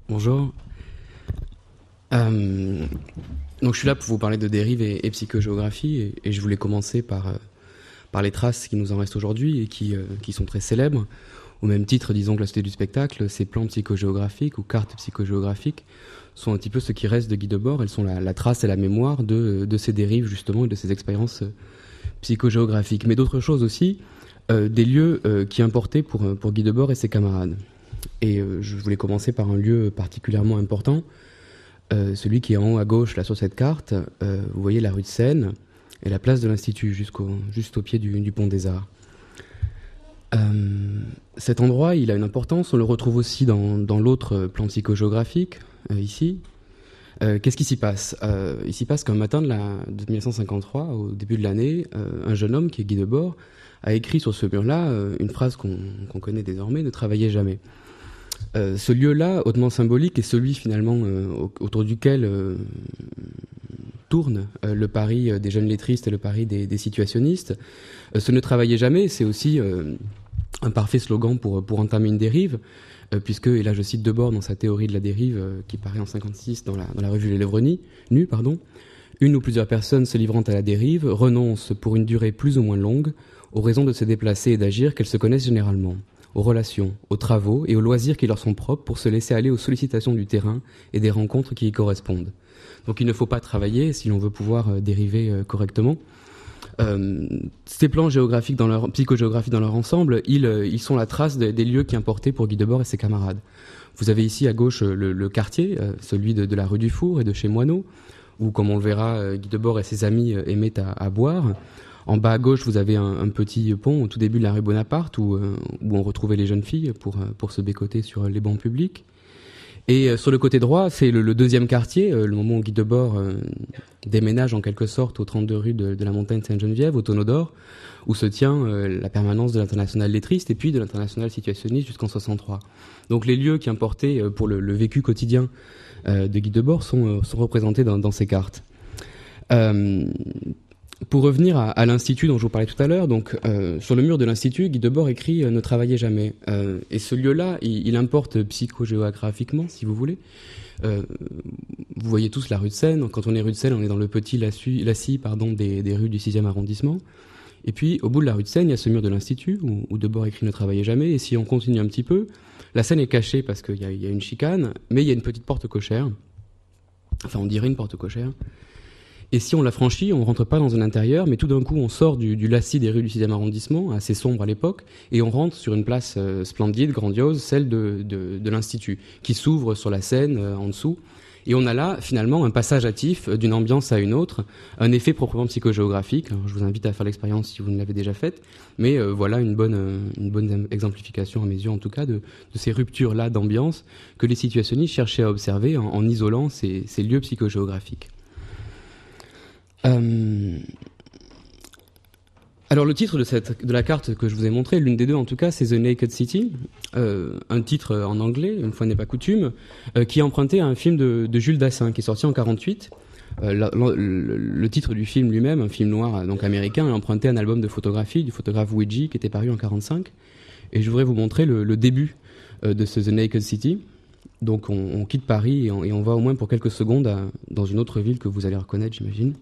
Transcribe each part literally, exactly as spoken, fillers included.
Bonjour. Euh, donc je suis là pour vous parler de dérive et, et psychogéographie, et, et je voulais commencer par, euh, par les traces qui nous en restent aujourd'hui et qui, euh, qui sont très célèbres. Au même titre, disons que la Société du spectacle, ces plans psychogéographiques ou cartes psychogéographiques sont un petit peu ce qui reste de Guy Debord. Elles sont la, la trace et la mémoire de, de ces dérives justement et de ces expériences psychogéographiques. Mais d'autres choses aussi, euh, des lieux euh, qui importaient pour, pour Guy Debord et ses camarades. Et euh, je voulais commencer par un lieu particulièrement important, euh, celui qui est en haut à gauche là sur cette carte. Euh, vous voyez la rue de Seine et la place de l'Institut, jusqu'au, juste au pied du, du pont des Arts. Euh, cet endroit, il a une importance. On le retrouve aussi dans, dans l'autre plan psychogéographique, euh, ici. Euh, qu'est-ce qui s'y passe euh, Il s'y passe qu'un matin de, la, de mille neuf cent cinquante-trois, au début de l'année, euh, un jeune homme qui est Guy Debord a écrit sur ce mur-là euh, une phrase qu'on, qu'on connaît désormais, « Ne travaillez jamais ». Euh, ce lieu-là, hautement symbolique, est celui finalement euh, autour duquel euh, tourne euh, le pari euh, des jeunes lettristes et le pari des, des situationnistes. Euh, ce « ne travaillez jamais », c'est aussi euh, un parfait slogan pour, pour entamer une dérive, euh, puisque, et là je cite Debord dans sa théorie de la dérive, euh, qui paraît en cinquante-six dans la, dans la revue Les Lèvres nues, pardon, une ou plusieurs personnes se livrant à la dérive renoncent pour une durée plus ou moins longue aux raisons de se déplacer et d'agir qu'elles se connaissent généralement, aux relations, aux travaux et aux loisirs qui leur sont propres pour se laisser aller aux sollicitations du terrain et des rencontres qui y correspondent. Donc il ne faut pas travailler si l'on veut pouvoir euh, dériver euh, correctement. Euh, ces plans géographiques dans leur, psychogéographiques dans leur ensemble, ils, euh, ils sont la trace de, des lieux qui importaient pour Guy Debord et ses camarades. Vous avez ici à gauche euh, le, le quartier, euh, celui de, de la rue du Four et de chez Moineau, où, comme on le verra, euh, Guy Debord et ses amis euh, aimaient à, à boire. En bas à gauche, vous avez un, un petit pont au tout début de la rue Bonaparte où, euh, où on retrouvait les jeunes filles pour, pour se bécoter sur les bancs publics. Et euh, sur le côté droit, c'est le, le deuxième quartier, euh, le moment où Guy Debord euh, déménage en quelque sorte aux trente-deux rue de, de la Montagne Sainte-Geneviève, au Tonneau d'Or, où se tient euh, la permanence de l'Internationale lettriste et puis de l'Internationale situationniste jusqu'en soixante-trois. Donc les lieux qui importaient euh, pour le, le vécu quotidien euh, de Guy Debord sont, euh, sont représentés dans, dans ces cartes. Euh, Pour revenir à, à l'Institut dont je vous parlais tout à l'heure, donc euh, sur le mur de l'Institut, Guy Debord écrit euh, « Ne travaillez jamais euh, ». Et ce lieu-là, il, il importe psychogéographiquement, si vous voulez. Euh, vous voyez tous la rue de Seine. Quand on est rue de Seine, on est dans le petit lacis, lacis pardon, des, des rues du sixième arrondissement. Et puis, au bout de la rue de Seine, il y a ce mur de l'Institut où, où Debord écrit « Ne travaillez jamais ». Et si on continue un petit peu, la Seine est cachée parce qu'il y a, il y a une chicane, mais il y a une petite porte cochère. Enfin, on dirait une porte cochère. Et si on la franchit, on ne rentre pas dans un intérieur, mais tout d'un coup, on sort du, du lacis des rues du sixième arrondissement, assez sombre à l'époque, et on rentre sur une place euh, splendide, grandiose, celle de, de, de l'Institut, qui s'ouvre sur la Seine euh, en dessous. Et on a là, finalement, un passage hâtif d'une ambiance à une autre, un effet proprement psychogéographique. Alors, je vous invite à faire l'expérience si vous ne l'avez déjà faite, mais euh, voilà une bonne, euh, une bonne exemplification, à mes yeux en tout cas, de, de ces ruptures-là d'ambiance que les situationnistes cherchaient à observer en, en isolant ces, ces lieux psychogéographiques. Euh... Alors le titre de, cette, de la carte que je vous ai montrée, l'une des deux en tout cas, c'est The Naked City, euh, un titre en anglais, une fois n'est pas coutume, euh, qui est emprunté à un film de, de Jules Dassin qui est sorti en quarante-huit. Euh, la, la, le, le titre du film lui-même, un film noir donc américain, est emprunté à un album de photographie du photographe Ouija qui était paru en quarante-cinq. Et je voudrais vous montrer le, le début euh, de ce The Naked City. Donc on, on quitte Paris et on, et on va au moins pour quelques secondes à, dans une autre ville que vous allez reconnaître, j'imagine.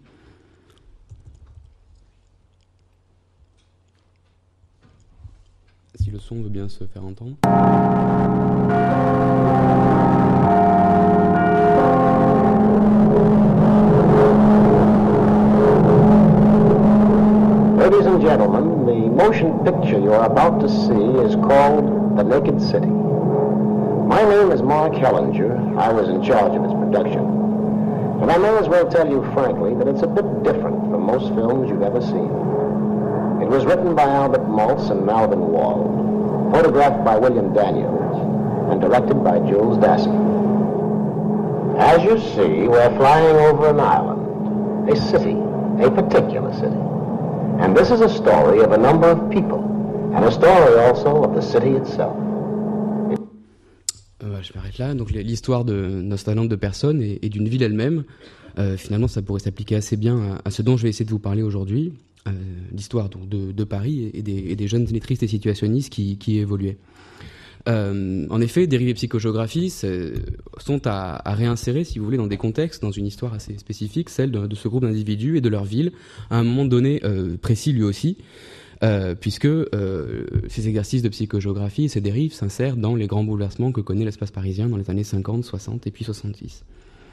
Si le son veut bien se faire entendre. Ladies and gentlemen, the motion picture you are about to see is called The Naked City. My name is Mark Hellinger. I was in charge of its production. And I may as well tell you frankly that it's a bit different from most films you've ever seen. It was written by Albert Maltz and Malvin Wald, photographed by William Daniels, and directed by Jules Dassin. As you see, we're flying over an island, a city, a particular city. And this is a story of a number of people, and a story also of the city itself. Euh, je m'arrête là. Donc l'histoire de nostalgie de personnes et, et d'une ville elle-même, euh, finalement, ça pourrait s'appliquer assez bien à, à ce dont je vais essayer de vous parler aujourd'hui. Euh, l'histoire donc, de, de Paris et des, et des jeunes lettristes et situationnistes qui, qui évoluaient. Euh, en effet, dérive et psychogéographie sont à, à réinsérer, si vous voulez, dans des contextes, dans une histoire assez spécifique, celle de, de ce groupe d'individus et de leur ville, à un moment donné euh, précis lui aussi, euh, puisque euh, ces exercices de psychogéographie et ces dérives s'insèrent dans les grands bouleversements que connaît l'espace parisien dans les années cinquante, soixante et puis soixante-dix.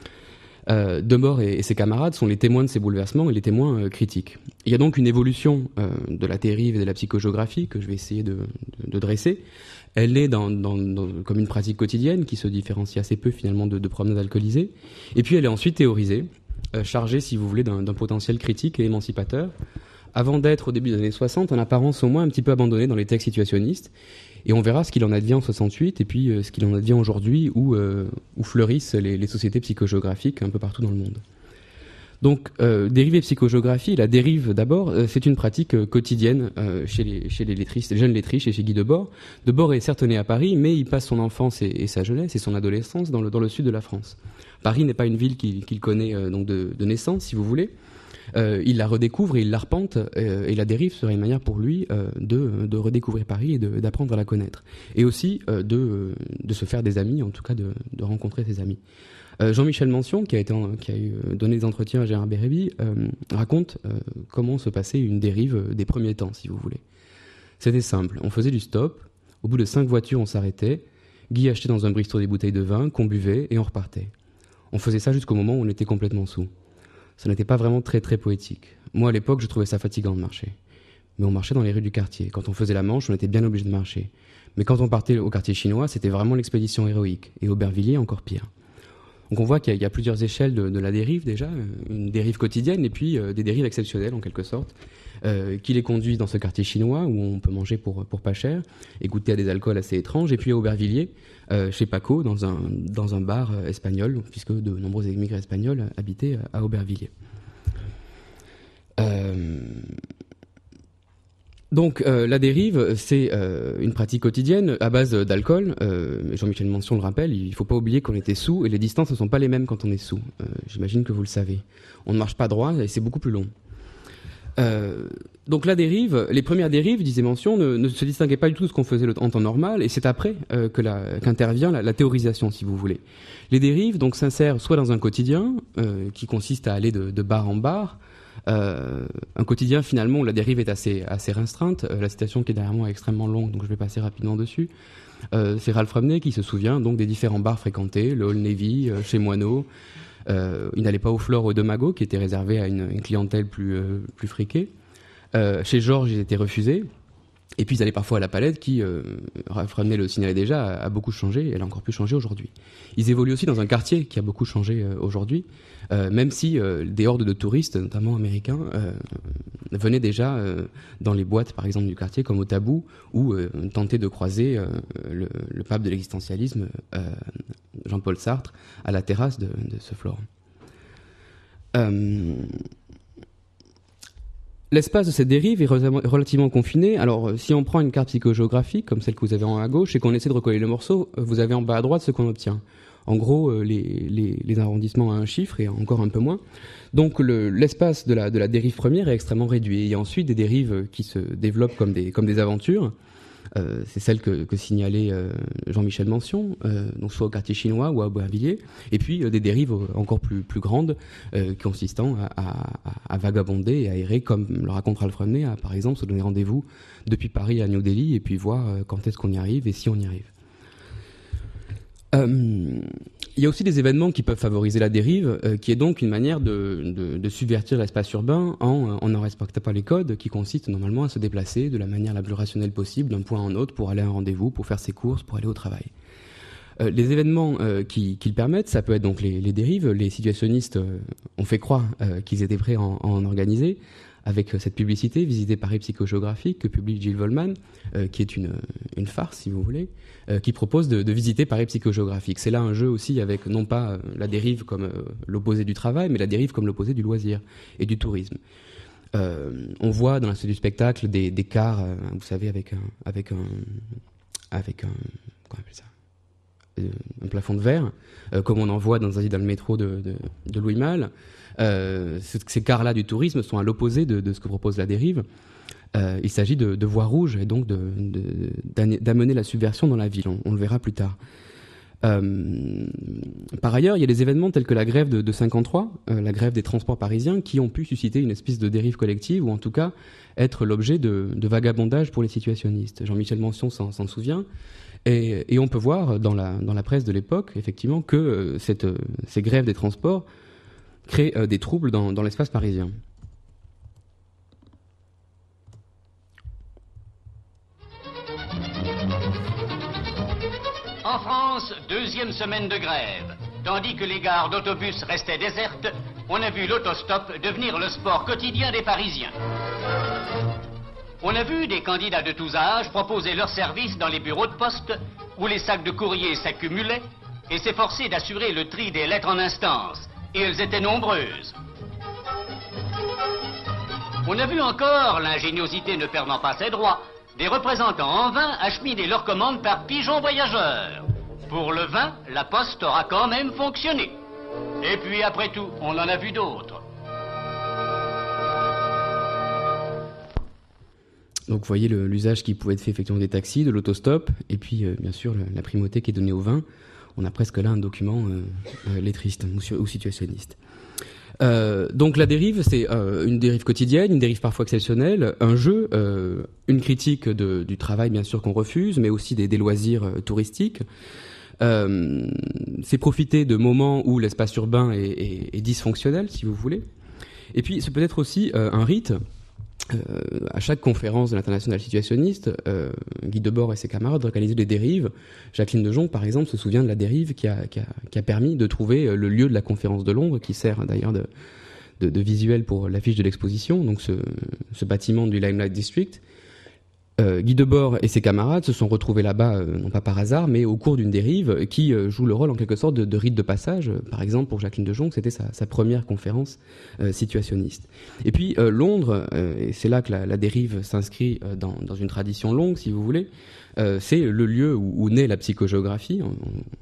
Euh, Debord et, et ses camarades sont les témoins de ces bouleversements et les témoins euh, critiques. Il y a donc une évolution euh, de la dérive et de la psychogéographie que je vais essayer de, de, de dresser. Elle est dans, dans, dans, comme une pratique quotidienne qui se différencie assez peu finalement de, de promenade alcoolisée. Et puis elle est ensuite théorisée, euh, chargée, si vous voulez, d'un, d'un potentiel critique et émancipateur, avant d'être au début des années soixante, en apparence au moins un petit peu abandonnée dans les textes situationnistes. Et on verra ce qu'il en advient en soixante-huit et puis euh, ce qu'il en advient aujourd'hui où, euh, où fleurissent les, les sociétés psychogéographiques un peu partout dans le monde. Donc, euh, dérive et psychogéographie, la dérive d'abord, euh, c'est une pratique euh, quotidienne euh, chez, les, chez les lettristes, les jeunes lettristes et chez Guy Debord. Debord est certes né à Paris, mais il passe son enfance et, et sa jeunesse et son adolescence dans le, dans le sud de la France. Paris n'est pas une ville qu'il, qu'il connaît euh, donc de, de naissance, si vous voulez. Euh, il la redécouvre et il l'arpente, euh, et la dérive serait une manière pour lui euh, de, de redécouvrir Paris et de, d'apprendre à la connaître. Et aussi euh, de, de se faire des amis, en tout cas de, de rencontrer ses amis. Euh, Jean-Michel Mention, qui a, été en, qui a eu, donné des entretiens à Gérard Bérébi, euh, raconte euh, comment se passait une dérive des premiers temps, si vous voulez. C'était simple, on faisait du stop, au bout de cinq voitures on s'arrêtait, Guy achetait dans un Bristol des bouteilles de vin qu'on buvait et on repartait. On faisait ça jusqu'au moment où on était complètement saoul. Ça n'était pas vraiment très très poétique. Moi à l'époque je trouvais ça fatigant de marcher. Mais on marchait dans les rues du quartier. Quand on faisait la Manche, on était bien obligé de marcher. Mais quand on partait au quartier chinois, c'était vraiment l'expédition héroïque. Et Aubervilliers encore pire. Donc on voit qu'il y a, il y a plusieurs échelles de, de la dérive déjà, une dérive quotidienne et puis euh, des dérives exceptionnelles en quelque sorte, euh, qui les conduisent dans ce quartier chinois où on peut manger pour, pour pas cher et goûter à des alcools assez étranges, et puis à Aubervilliers, euh, chez Paco, dans un, dans un bar euh, espagnol, puisque de nombreux émigrés espagnols habitaient à Aubervilliers. Euh... Donc euh, la dérive, c'est euh, une pratique quotidienne à base d'alcool. Euh, Jean-Michel Mention le rappelle, il ne faut pas oublier qu'on était sous et les distances ne sont pas les mêmes quand on est sous. Euh, j'imagine que vous le savez. On ne marche pas droit et c'est beaucoup plus long. Euh, donc la dérive, les premières dérives, disait Mention, ne, ne se distinguaient pas du tout de ce qu'on faisait en temps normal, et c'est après euh, que la, qu'intervient la, la théorisation, si vous voulez. Les dérives donc s'insèrent soit dans un quotidien euh, qui consiste à aller de, de bar en bar. Euh, un quotidien finalement où la dérive est assez, assez restreinte. Euh, la citation qui est derrière moi est extrêmement longue, donc je vais passer rapidement dessus. Euh, c'est Ralph Rumney qui se souvient donc des différents bars fréquentés, le Old Navy, euh, chez Moineau. Euh, il n'allait pas au Flore ou au Demago, qui était réservé à une, une clientèle plus, euh, plus friquée. Euh, chez Georges, ils étaient refusés. Et puis ils allaient parfois à la Palette, qui, euh, Ralph Rumney le signalait déjà, a, a beaucoup changé, et elle a encore plus changé aujourd'hui. Ils évoluent aussi dans un quartier qui a beaucoup changé euh, aujourd'hui, euh, même si euh, des hordes de touristes, notamment américains, euh, venaient déjà euh, dans les boîtes, par exemple, du quartier, comme au Tabou, ou euh, tentaient de croiser euh, le, le pape de l'existentialisme, euh, Jean-Paul Sartre, à la terrasse de, de ce forum. Euh, L'espace de cette dérive est relativement confiné. Alors, si on prend une carte psychogéographique, comme celle que vous avez en haut à gauche, et qu'on essaie de recoller le morceau, vous avez en bas à droite ce qu'on obtient. En gros, les, les, les arrondissements à un chiffre, et encore un peu moins. Donc, le, l'espace de la, de la dérive première est extrêmement réduit. Il y a ensuite des dérives qui se développent comme des, comme des aventures. Euh, c'est celle que, que signalait euh, Jean-Michel Mention, euh, donc soit au quartier chinois ou à Aubervilliers, et puis euh, des dérives encore plus, plus grandes, euh, consistant à, à, à vagabonder et à errer, comme le raconte Ralph Rumney, à par exemple se donner rendez-vous depuis Paris à New Delhi, et puis voir euh, quand est-ce qu'on y arrive et si on y arrive. Euh, il y a aussi des événements qui peuvent favoriser la dérive, euh, qui est donc une manière de, de, de subvertir l'espace urbain en, en ne respectant pas les codes, qui consistent normalement à se déplacer de la manière la plus rationnelle possible d'un point à un autre pour aller à un rendez-vous, pour faire ses courses, pour aller au travail. Euh, les événements euh, qui, qui le permettent, ça peut être donc les, les dérives. Les situationnistes euh, ont fait croire euh, qu'ils étaient prêts à en, à en organiser, avec cette publicité, Visiter Paris psychogéographique, que publie Gilles Volman, euh, qui est une, une farce, si vous voulez, euh, qui propose de, de visiter Paris psychogéographique. C'est là un jeu aussi avec, non pas euh, la dérive comme euh, l'opposé du travail, mais la dérive comme l'opposé du loisir et du tourisme. Euh, on voit dans l'industrie du spectacle des, des cars, euh, vous savez, avec un, avec un, avec un, comment on appelle ça, euh, un plafond de verre, euh, comme on en voit dans, dans le métro de, de, de Louis Malle. Euh, ces cars-là du tourisme sont à l'opposé de, de ce que propose la dérive. Euh, il s'agit de, de voies rouges et donc de, de, d'amener la subversion dans la ville. On, on le verra plus tard. Euh, par ailleurs, il y a des événements tels que la grève de, de cinquante-trois, euh, la grève des transports parisiens, qui ont pu susciter une espèce de dérive collective, ou en tout cas être l'objet de, de vagabondage pour les situationnistes. Jean-Michel Mention s'en, s'en souvient, et, et on peut voir dans la, dans la presse de l'époque, effectivement, que euh, cette, euh, ces grèves des transports créent euh, des troubles dans, dans l'espace parisien. En France, deuxième semaine de grève. Tandis que les gares d'autobus restaient désertes, on a vu l'autostop devenir le sport quotidien des Parisiens. On a vu des candidats de tous âges proposer leurs services dans les bureaux de poste, où les sacs de courrier s'accumulaient, et s'efforcer d'assurer le tri des lettres en instance. Et elles étaient nombreuses. On a vu encore, l'ingéniosité ne perdant pas ses droits, des représentants en vin acheminer leurs commandes par pigeons voyageurs. Pour le vin, la poste aura quand même fonctionné. Et puis après tout, on en a vu d'autres. Donc vous voyez le, l'usage qui pouvait être fait effectivement des taxis, de l'autostop, et puis euh, bien sûr le, la primauté qui est donnée au vin. On a presque là un document euh, euh, lettriste ou, ou situationniste. Euh, donc la dérive, c'est euh, une dérive quotidienne, une dérive parfois exceptionnelle, un jeu, euh, une critique de, du travail bien sûr qu'on refuse, mais aussi des, des loisirs euh, touristiques. Euh, c'est profiter de moments où l'espace urbain est, est, est dysfonctionnel, si vous voulez. Et puis c'est peut-être aussi euh, un rite. Euh, à chaque conférence de l'Internationale situationniste, euh, Guy Debord et ses camarades organisaient des dérives. Jacqueline de Jong, par exemple, se souvient de la dérive qui a, qui a, qui a permis de trouver le lieu de la conférence de Londres, qui sert d'ailleurs de, de, de visuel pour l'affiche de l'exposition, donc ce, ce bâtiment du Limelight District. Euh, Guy Debord et ses camarades se sont retrouvés là-bas, euh, non pas par hasard, mais au cours d'une dérive qui euh, joue le rôle en quelque sorte de, de rite de passage. Par exemple, pour Jacqueline de Jong, c'était sa, sa première conférence euh, situationniste. Et puis euh, Londres, euh, et c'est là que la, la dérive s'inscrit euh, dans, dans une tradition longue, si vous voulez, euh, c'est le lieu où, où naît la psychogéographie, on,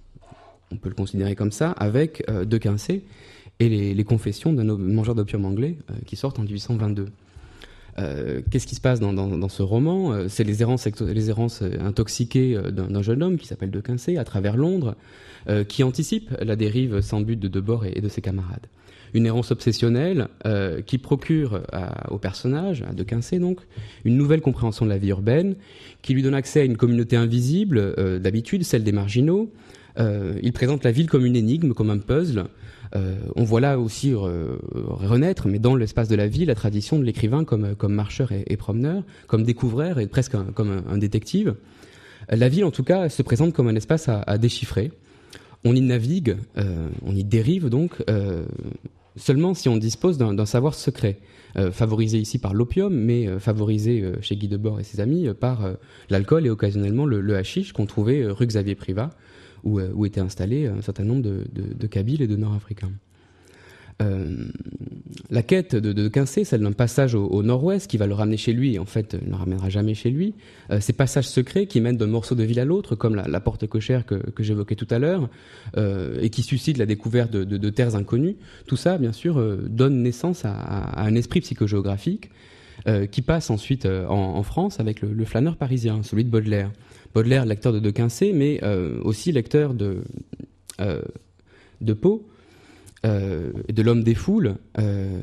on peut le considérer comme ça, avec euh, De Quincey et les, les confessions d'un mangeur d'opium anglais euh, qui sortent en dix-huit cent vingt-deux. Euh, qu'est-ce qui se passe dans, dans, dans ce roman ? euh, C'est les errances, les errances intoxiquées d'un, d'un jeune homme qui s'appelle De Quincey à travers Londres, euh, qui anticipe la dérive sans but de Debord et, et de ses camarades. Une errance obsessionnelle euh, qui procure à, au personnage, à De Quincey donc, une nouvelle compréhension de la vie urbaine, qui lui donne accès à une communauté invisible, euh, d'habitude, celle des marginaux. Euh, il présente la ville comme une énigme, comme un puzzle. Euh, on voit là aussi euh, renaître, mais dans l'espace de la vie, la tradition de l'écrivain comme, comme marcheur et, et promeneur, comme découvreur et presque un, comme un, un détective. La ville, en tout cas, se présente comme un espace à, à déchiffrer. On y navigue, euh, on y dérive donc, euh, seulement si on dispose d'un, d'un savoir secret, euh, favorisé ici par l'opium, mais euh, favorisé euh, chez Guy Debord et ses amis euh, par euh, l'alcool et occasionnellement le, le hashish qu'on trouvait euh, rue Xavier Privat, où, euh, où étaient installés un certain nombre de, de, de Kabyles et de Nord-Africains. Euh, la quête de, de Quincey, celle d'un passage au, au nord-ouest qui va le ramener chez lui, et en fait ne le ramènera jamais chez lui, euh, ces passages secrets qui mènent d'un morceau de ville à l'autre, comme la, la porte cochère que, que j'évoquais tout à l'heure, euh, et qui suscitent la découverte de, de, de terres inconnues, tout ça bien sûr euh, donne naissance à, à, à un esprit psychogéographique euh, qui passe ensuite euh, en, en France avec le, le flâneur parisien, celui de Baudelaire. Baudelaire, lecteur de De Quincey, mais euh, aussi lecteur de, euh, de Poe, Euh, de l'homme des foules, euh,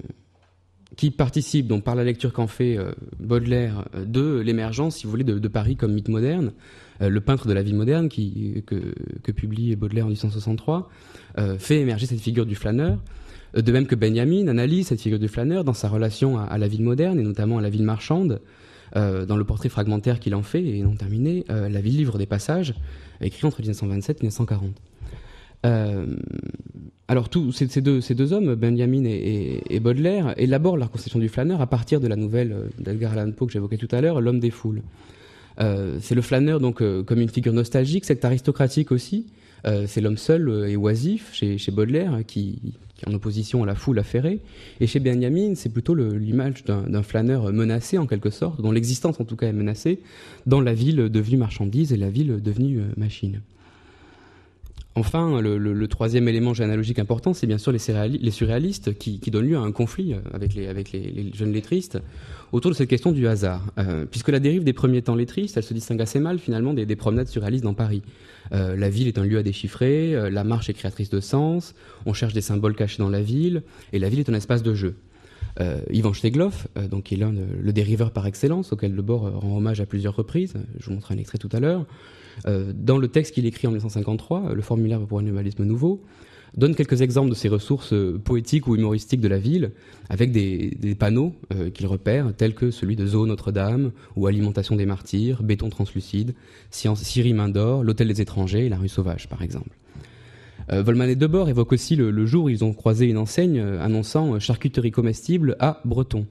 qui participe donc par la lecture qu'en fait euh, Baudelaire de l'émergence, si vous voulez, de, de Paris comme mythe moderne, euh, le peintre de la vie moderne qui, que, que publie Baudelaire en dix-huit cent soixante-trois, euh, fait émerger cette figure du flâneur, de même que Benjamin analyse cette figure du flâneur dans sa relation à, à la ville moderne et notamment à la ville marchande, euh, dans le portrait fragmentaire qu'il en fait et non terminé, euh, La ville livre des passages, écrit entre dix-neuf cent vingt-sept et dix-neuf cent quarante. Euh, alors tous ces, ces, deux, ces deux hommes, Benjamin et, et, et Baudelaire, élaborent leur conception du flâneur à partir de la nouvelle d'Edgar Allan Poe que j'évoquais tout à l'heure, L'homme des foules. Euh, c'est le flâneur donc euh, comme une figure nostalgique, secte aristocratique aussi. Euh, c'est l'homme seul et oisif chez, chez Baudelaire qui, qui est en opposition à la foule affairée. Et chez Benjamin, c'est plutôt le, l'image d'un, d'un flâneur menacé en quelque sorte, dont l'existence en tout cas est menacée, dans la ville devenue marchandise et la ville devenue euh, machine. Enfin, le, le, le troisième élément généalogique important, c'est bien sûr les, surréali- les surréalistes qui, qui donnent lieu à un conflit avec les, avec les, les jeunes lettristes autour de cette question du hasard. Euh, puisque la dérive des premiers temps lettristes, elle se distingue assez mal finalement des, des promenades surréalistes dans Paris. Euh, la ville est un lieu à déchiffrer, euh, la marche est créatrice de sens, on cherche des symboles cachés dans la ville, et la ville est un espace de jeu. Euh, Ivan Stegloff, euh, donc, qui est l'un de, le dériveur par excellence, auquel Debord euh, rend hommage à plusieurs reprises, je vous montrerai un extrait tout à l'heure, euh, dans le texte qu'il écrit en dix-neuf cent cinquante-trois, le formulaire pour un humanisme nouveau, donne quelques exemples de ces ressources euh, poétiques ou humoristiques de la ville, avec des, des panneaux euh, qu'il repère, tels que celui de Zoo Notre-Dame, ou Alimentation des Martyrs, Béton translucide, Syrie Main d'Or, l'Hôtel des Étrangers et la Rue Sauvage, par exemple. Euh, Volman et Debord évoquent aussi le, le jour où ils ont croisé une enseigne euh, annonçant euh, charcuterie comestible à Breton.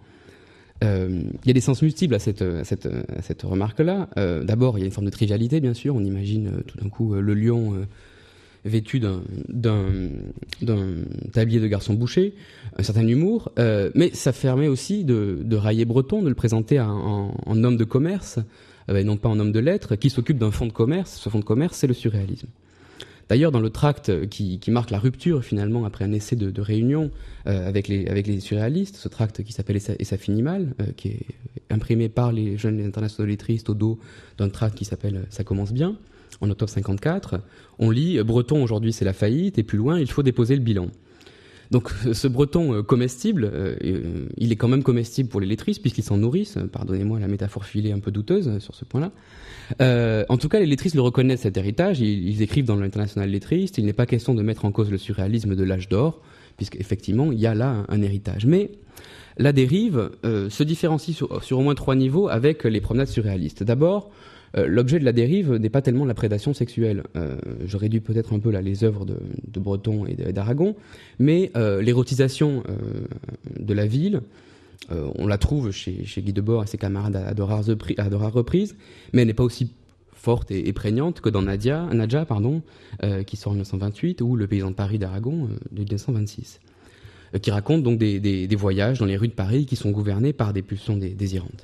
Euh, il y a des sens multiples à cette, à cette, à cette remarque-là. Euh, d'abord, il y a une forme de trivialité, bien sûr. On imagine euh, tout d'un coup euh, le lion euh, vêtu d'un, d'un, d'un tablier de garçon boucher, un certain humour. Euh, mais ça permet aussi de, de railler Breton, de le présenter en, en, en homme de commerce, euh, et non pas en homme de lettres, qui s'occupe d'un fonds de commerce. Ce fonds de commerce, c'est le surréalisme. D'ailleurs, dans le tract qui, qui marque la rupture, finalement, après un essai de, de réunion euh, avec, les, avec les surréalistes, ce tract qui s'appelle « Et ça, et ça finit mal euh, », qui est imprimé par les jeunes internationaux lettristes au dos d'un tract qui s'appelle « Ça commence bien », en octobre cinquante-quatre, on lit « Breton, aujourd'hui, c'est la faillite », et plus loin, « Il faut déposer le bilan ». Donc ce breton euh, comestible, euh, euh, il est quand même comestible pour les lettristes puisqu'ils s'en nourrissent, pardonnez-moi la métaphore filée un peu douteuse euh, sur ce point-là. Euh, en tout cas, les lettristes le reconnaissent cet héritage, ils, ils écrivent dans l'International lettriste, il n'est pas question de mettre en cause le surréalisme de l'âge d'or, puisqu'effectivement il y a là un, un héritage. Mais la dérive euh, se différencie sur, sur au moins trois niveaux avec les promenades surréalistes. D'abord, Euh, l'objet de la dérive n'est pas tellement la prédation sexuelle. Euh, je réduis peut-être un peu là les œuvres de, de Breton et d'Aragon, mais euh, l'érotisation euh, de la ville, euh, on la trouve chez, chez Guy Debord et ses camarades à, à, de, rares, à de rares reprises, mais elle n'est pas aussi forte et, et prégnante que dans Nadia, Nadja, pardon, euh, qui sort en dix-neuf cent vingt-huit, ou Le paysan de Paris d'Aragon euh, de dix-neuf cent vingt-six, euh, qui raconte donc des, des, des voyages dans les rues de Paris qui sont gouvernés par des pulsions dé, désirantes.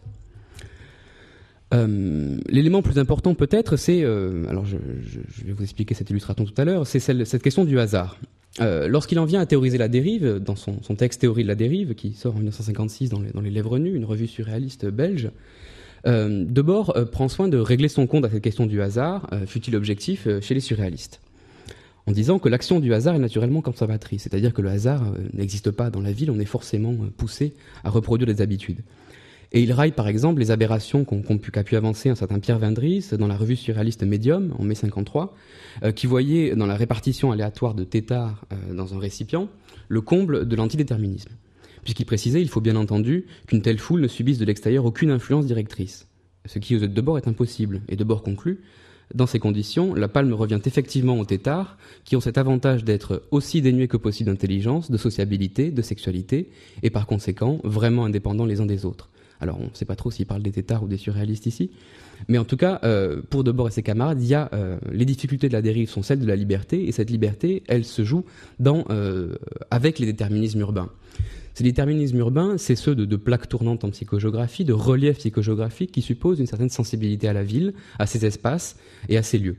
Euh, l'élément plus important peut-être, c'est, euh, alors je, je, je vais vous expliquer cette illustration tout à l'heure, c'est celle, cette question du hasard. Euh, lorsqu'il en vient à théoriser la dérive, dans son, son texte Théorie de la dérive, qui sort en dix-neuf cent cinquante-six dans les, dans les Lèvres nues, une revue surréaliste belge, euh, Debord euh, prend soin de régler son compte à cette question du hasard, euh, fut-il objectif, euh, chez les surréalistes, en disant que l'action du hasard est naturellement conservatrice, c'est-à-dire que le hasard euh, n'existe pas dans la ville, on est forcément euh, poussé à reproduire des habitudes. Et il raille par exemple les aberrations qu'ont, qu'ont pu, qu'a pu avancer un certain Pierre Vindris dans la revue surréaliste Médium en mai cinquante-trois, euh, qui voyait dans la répartition aléatoire de tétards euh, dans un récipient le comble de l'antidéterminisme. Puisqu'il précisait, il faut bien entendu qu'une telle foule ne subisse de l'extérieur aucune influence directrice. Ce qui aux yeux de Debord est impossible. Et Debord conclut, dans ces conditions, la palme revient effectivement aux tétards, qui ont cet avantage d'être aussi dénués que possible d'intelligence, de sociabilité, de sexualité, et par conséquent vraiment indépendants les uns des autres. Alors, on ne sait pas trop s'il parle des tétards ou des surréalistes ici, mais en tout cas, euh, pour Debord et ses camarades, il y a euh, les difficultés de la dérive sont celles de la liberté, et cette liberté, elle se joue dans, euh, avec les déterminismes urbains. Ces déterminismes urbains, c'est ceux de, de plaques tournantes en psychogéographie, de reliefs psychogéographiques qui supposent une certaine sensibilité à la ville, à ses espaces et à ses lieux.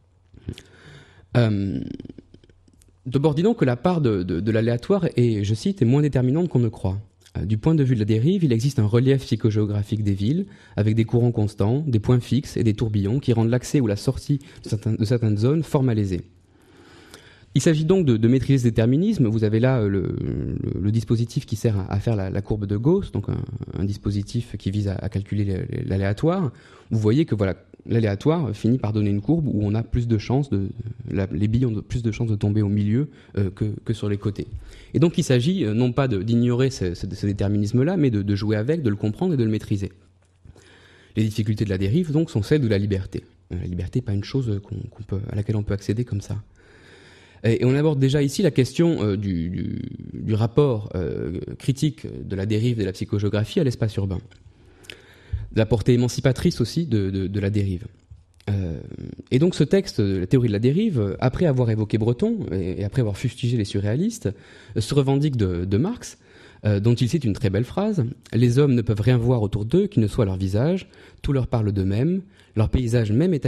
Euh, Debord dit donc que la part de, de, de l'aléatoire est, je cite, est moins déterminante qu'on ne croit. Du point de vue de la dérive, il existe un relief psychogéographique des villes, avec des courants constants, des points fixes et des tourbillons qui rendent l'accès ou la sortie de certaines, de certaines zones fort malaisées. Il s'agit donc de, de maîtriser ce déterminisme. Vous avez là le, le, le dispositif qui sert à, à faire la, la courbe de Gauss, donc un, un dispositif qui vise à, à calculer l'aléatoire. Vous voyez que voilà, l'aléatoire finit par donner une courbe où on a plus de chances de, la, les billes ont plus de chances de tomber au milieu euh, que, que sur les côtés. Et donc il s'agit euh, non pas de, d'ignorer ce, ce, ce déterminisme-là, mais de, de jouer avec, de le comprendre et de le maîtriser. Les difficultés de la dérive donc sont celles de la liberté. La liberté n'est pas une chose qu'on, qu'on peut, à laquelle on peut accéder comme ça. Et on aborde déjà ici la question euh, du, du, du rapport euh, critique de la dérive de la psychogéographie à l'espace urbain. De la portée émancipatrice aussi de, de, de la dérive. Euh, et donc ce texte, la théorie de la dérive, après avoir évoqué Breton et, et après avoir fustigé les surréalistes, se revendique de, de Marx, euh, dont il cite une très belle phrase « Les hommes ne peuvent rien voir autour d'eux qui ne soit leur visage, tout leur parle d'eux-mêmes, leur paysage même est animé ».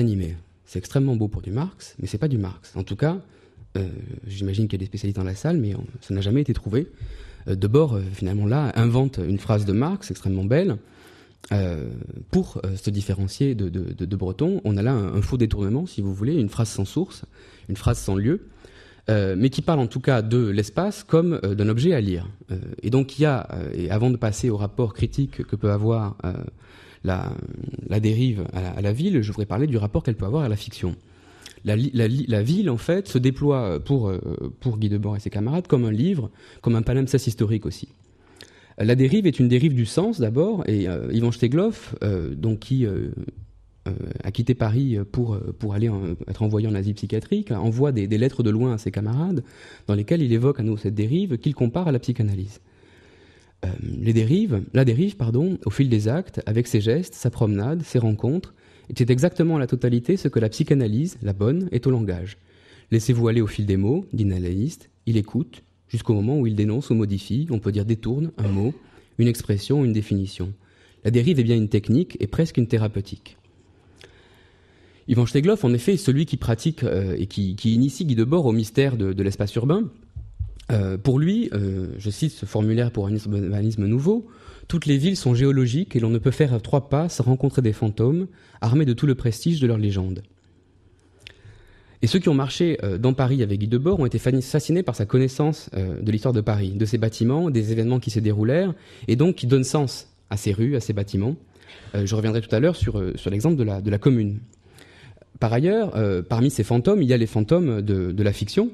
c'est extrêmement beau pour du Marx, mais c'est pas du Marx. En tout cas, euh, j'imagine qu'il y a des spécialistes dans la salle, mais on, ça n'a jamais été trouvé. Euh, Debord, euh, finalement, là, invente une phrase de Marx extrêmement belle. Euh, pour euh, se différencier de, de, de, de Breton, on a là un, un faux détournement, si vous voulez, une phrase sans source, une phrase sans lieu, euh, mais qui parle en tout cas de l'espace comme euh, d'un objet à lire. Euh, et donc il y a, euh, et avant de passer au rapport critique que peut avoir euh, la, la dérive à la, à la ville, je voudrais parler du rapport qu'elle peut avoir à la fiction. La, la, la ville, en fait, se déploie pour, euh, pour Guy Debord et ses camarades comme un livre, comme un palimpseste historique aussi. La dérive est une dérive du sens d'abord, et euh, Ivan Stegloff, euh, donc qui euh, euh, a quitté Paris pour pour aller en, être envoyé en asile psychiatrique, envoie des, des lettres de loin à ses camarades, dans lesquelles il évoque à nouveau cette dérive qu'il compare à la psychanalyse. Euh, les dérives, la dérive, pardon, au fil des actes, avec ses gestes, sa promenade, ses rencontres, était exactement à la totalité ce que la psychanalyse, la bonne, est au langage. Laissez-vous aller au fil des mots, dit l'analyste, il écoute, jusqu'au moment où il dénonce ou modifie, on peut dire détourne, un mot, une expression ou une définition. La dérive est bien une technique et presque une thérapeutique. Ivan Stegloff, en effet, est celui qui pratique euh, et qui, qui initie Guy Debord au mystère de, de l'espace urbain. Euh, pour lui, euh, je cite ce formulaire pour un urbanisme nouveau, toutes les villes sont géologiques et l'on ne peut faire trois pas sans rencontrer des fantômes, armés de tout le prestige de leur légende. Et ceux qui ont marché euh, dans Paris avec Guy Debord ont été fascinés par sa connaissance euh, de l'histoire de Paris, de ses bâtiments, des événements qui s'y déroulèrent, et donc qui donnent sens à ces rues, à ces bâtiments. Euh, je reviendrai tout à l'heure sur, euh, sur l'exemple de la, de la commune. Par ailleurs, euh, parmi ces fantômes, il y a les fantômes de, de la fiction,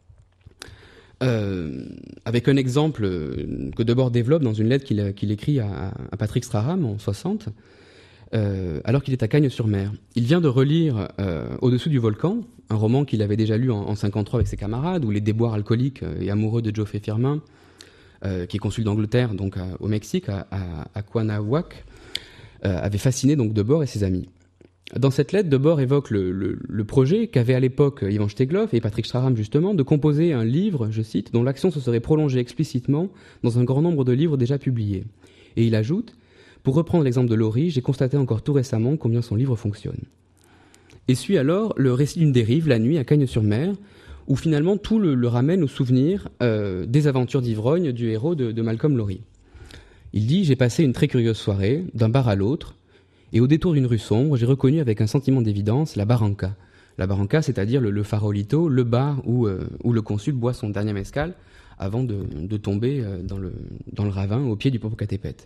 euh, avec un exemple que Debord développe dans une lettre qu'il, qu'il écrit à, à Patrick Straham en soixante, Euh, alors qu'il est à Cagnes-sur-Mer. Il vient de relire euh, Au-dessous du volcan, un roman qu'il avait déjà lu en, en cinquante-trois avec ses camarades, où les déboires alcooliques et amoureux de Geoffrey Firmin, euh, qui est consul d'Angleterre donc à, au Mexique, à, à, à Cuernavaca, euh, avait fasciné donc Debord et ses amis. Dans cette lettre, Debord évoque le, le, le projet qu'avait à l'époque Ivan Stegloff et Patrick Straham justement de composer un livre, je cite, dont l'action se serait prolongée explicitement dans un grand nombre de livres déjà publiés. Et il ajoute: pour reprendre l'exemple de Laurie, j'ai constaté encore tout récemment combien son livre fonctionne. Et suit alors le récit d'une dérive, la nuit, à Cagnes-sur-Mer, où finalement tout le, le ramène au souvenir euh, des aventures d'ivrogne du héros de, de Malcolm Lowry. Il dit « J'ai passé une très curieuse soirée, d'un bar à l'autre, et au détour d'une rue sombre, j'ai reconnu avec un sentiment d'évidence la Barranca. La Barranca, c'est-à-dire le, le farolito, le bar où, euh, où le consul boit son dernier mezcal avant de, de tomber euh, dans, le, dans le ravin au pied du Popocatépetl.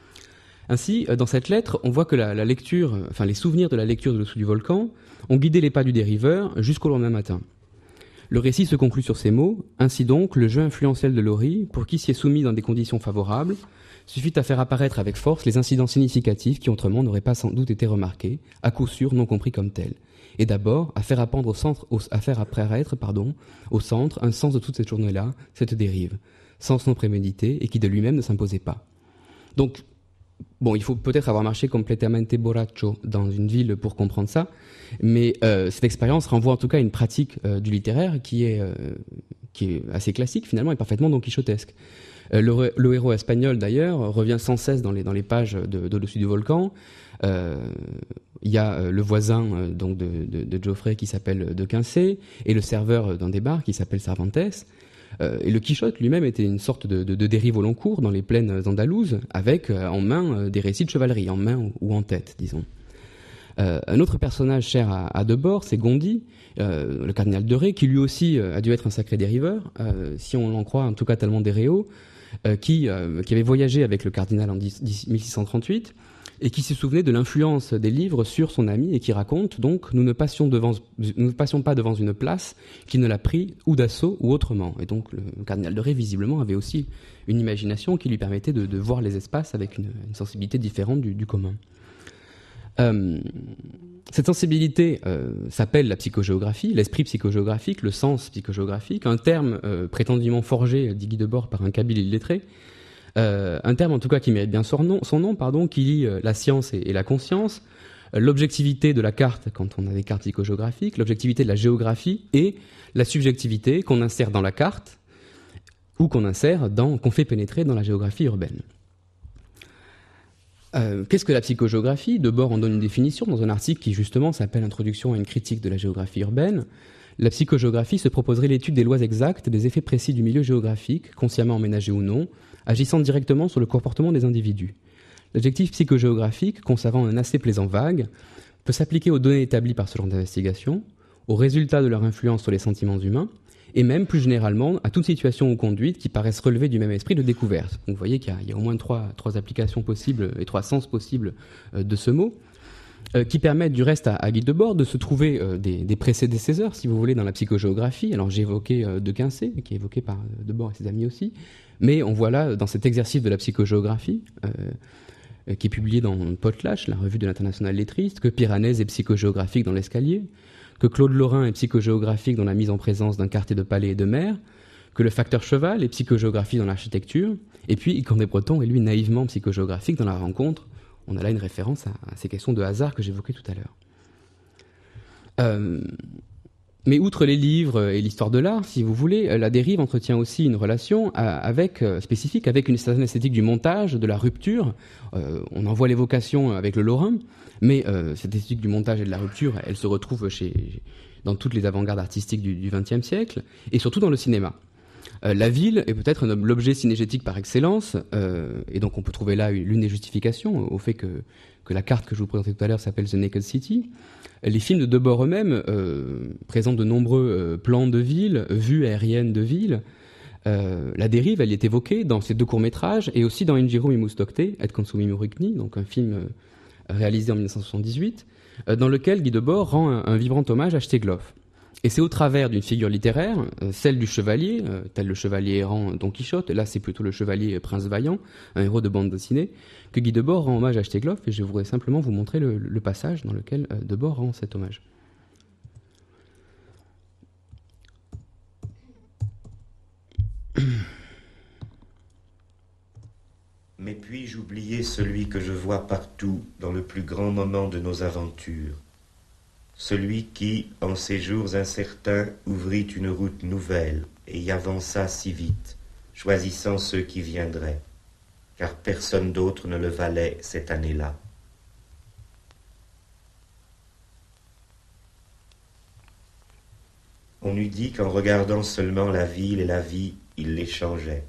Ainsi, dans cette lettre, on voit que la, la lecture, enfin les souvenirs de la lecture de Dessous du volcan ont guidé les pas du dériveur jusqu'au lendemain matin. Le récit se conclut sur ces mots: ainsi donc, le jeu influentiel de Laurie, pour qui s'y est soumis dans des conditions favorables, suffit à faire apparaître avec force les incidents significatifs qui autrement n'auraient pas sans doute été remarqués, à coup sûr non compris comme tels. Et d'abord, à faire apparaître au centre, au, à faire apparaître, pardon, au centre un sens de toute cette journée-là, cette dérive, sens non prémédité et qui de lui-même ne s'imposait pas. Donc, bon, il faut peut-être avoir marché completamente borracho dans une ville pour comprendre ça, mais euh, cette expérience renvoie en tout cas à une pratique euh, du littéraire qui est, euh, qui est assez classique finalement et parfaitement don quichotesque. Euh, le, le héros espagnol d'ailleurs revient sans cesse dans les, dans les pages de, de Au-dessus du volcan. Euh, il y a euh, le voisin euh, donc de, de, de Geoffrey qui s'appelle De Quincey et le serveur d'un des bars qui s'appelle Cervantes. Euh, et le Quichotte lui-même était une sorte de, de, de dérive au long cours dans les plaines andalouses, avec euh, en main euh, des récits de chevalerie, en main ou, ou en tête, disons. Euh, un autre personnage cher à, à Debord, c'est Gondi, euh, le cardinal de Ré, qui lui aussi euh, a dû être un sacré dériveur, euh, si on l'en croit, en tout cas tellement des Réaux, euh, qui, euh, qui avait voyagé avec le cardinal en mille six cent trente-huit, et qui se souvenait de l'influence des livres sur son ami et qui raconte donc nous ne passions devant, nous ne passions pas devant une place qui ne l'a pris ou d'assaut ou autrement. Et donc le cardinal de Ré visiblement avait aussi une imagination qui lui permettait de, de voir les espaces avec une, une sensibilité différente du, du commun. Euh, cette sensibilité euh, s'appelle la psychogéographie, l'esprit psychogéographique, le sens psychogéographique, un terme euh, prétendument forgé, dit Guy Debord, par un kabyle illettré. Euh, un terme en tout cas qui mérite bien son nom, son nom pardon, qui lie euh, la science et, et la conscience, euh, l'objectivité de la carte quand on a des cartes psychogéographiques, l'objectivité de la géographie et la subjectivité qu'on insère dans la carte ou qu'on insère dans, qu'on fait pénétrer dans la géographie urbaine. Euh, qu'est-ce que la psychogéographie? Debord en donne une définition dans un article qui justement s'appelle « Introduction à une critique de la géographie urbaine ». La psychogéographie se proposerait l'étude des lois exactes, des effets précis du milieu géographique, consciemment emménagés ou non, agissant directement sur le comportement des individus. L'adjectif psychogéographique, conservant un assez plaisant vague, peut s'appliquer aux données établies par ce genre d'investigation, aux résultats de leur influence sur les sentiments humains, et même plus généralement à toute situation ou conduite qui paraissent relever du même esprit de découverte. Donc vous voyez qu'il y a, il y a au moins trois, trois applications possibles et trois sens possibles euh, de ce mot, euh, qui permettent du reste à, à Guy Debord de se trouver euh, des, des précédécesseurs, si vous voulez, dans la psychogéographie. Alors j'ai évoqué euh, De Quincey, qui est évoqué par euh, Debord et ses amis aussi, mais on voit là, dans cet exercice de la psychogéographie, euh, euh, qui est publié dans Potlatch, la revue de l'Internationale lettriste, que Piranèse est psychogéographique dans l'Escalier, que Claude Lorrain est psychogéographique dans la mise en présence d'un quartier de palais et de mer, que le facteur cheval est psychogéographique dans l'architecture, et puis Cornet Breton est lui naïvement psychogéographique dans la rencontre. On a là une référence à, à ces questions de hasard que j'évoquais tout à l'heure. Euh, mais outre les livres et l'histoire de l'art, si vous voulez, la dérive entretient aussi une relation avec, euh, spécifique avec une certaine esthétique du montage, de la rupture. Euh, on en voit l'évocation avec le Lorrain, mais euh, cette esthétique du montage et de la rupture, elle se retrouve chez, dans toutes les avant-gardes artistiques du vingtième siècle, et surtout dans le cinéma. Euh, la ville est peut-être l'objet cinégétique par excellence, euh, et donc on peut trouver là l'une des justifications au fait que, que la carte que je vous présentais tout à l'heure s'appelle The Naked City. Les films de Debord eux-mêmes euh, présentent de nombreux euh, plans de ville, vues aériennes de ville. Euh, la dérive, elle est évoquée dans ces deux courts-métrages, et aussi dans Injiru Mimustokte, Et Consumim Rukni, donc un film euh, réalisé en mille neuf cent soixante-dix-huit, euh, dans lequel Guy Debord rend un, un vibrant hommage à Stegloff. Et c'est au travers d'une figure littéraire, euh, celle du chevalier, euh, tel le chevalier errant Don Quichotte, là c'est plutôt le chevalier Prince Vaillant, un héros de bande dessinée, que Guy Debord rend hommage à Stegloff, et je voudrais simplement vous montrer le, le passage dans lequel euh, Debord rend cet hommage. Mais puis-je oublier celui que je vois partout dans le plus grand moment de nos aventures, celui qui, en ces jours incertains, ouvrit une route nouvelle et y avança si vite, choisissant ceux qui viendraient, car personne d'autre ne le valait cette année-là. On eût dit qu'en regardant seulement la ville et la vie, il les changeait.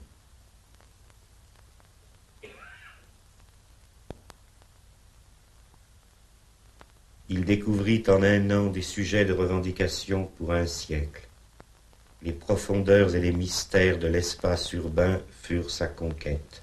Il découvrit en un an des sujets de revendication pour un siècle. Les profondeurs et les mystères de l'espace urbain furent sa conquête.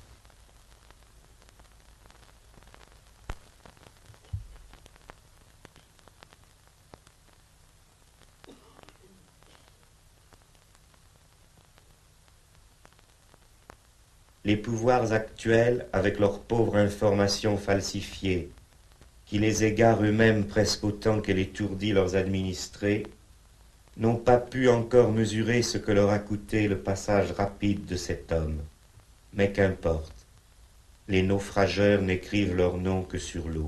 Les pouvoirs actuels, avec leur pauvre information falsifiée, qui les égarent eux-mêmes presque autant qu'elle étourdit leurs administrés, n'ont pas pu encore mesurer ce que leur a coûté le passage rapide de cet homme. Mais qu'importe, les naufrageurs n'écrivent leur nom que sur l'eau.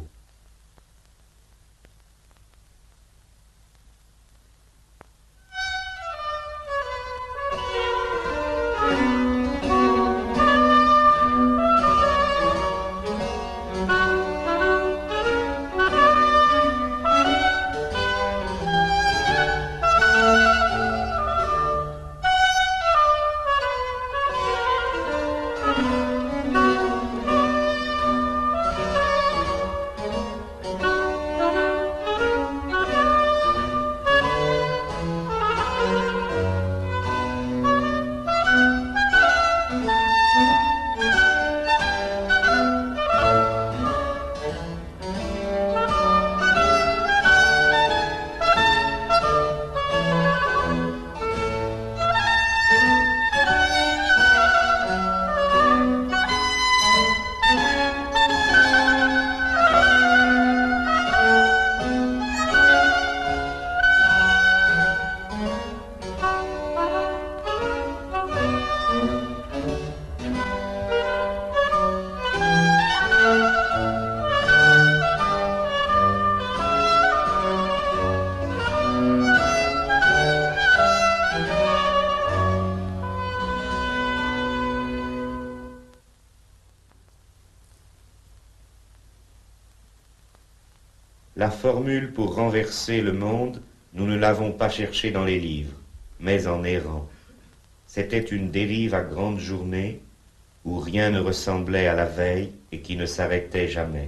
La formule pour renverser le monde, nous ne l'avons pas cherchée dans les livres, mais en errant. C'était une dérive à grande journée, où rien ne ressemblait à la veille et qui ne s'arrêtait jamais.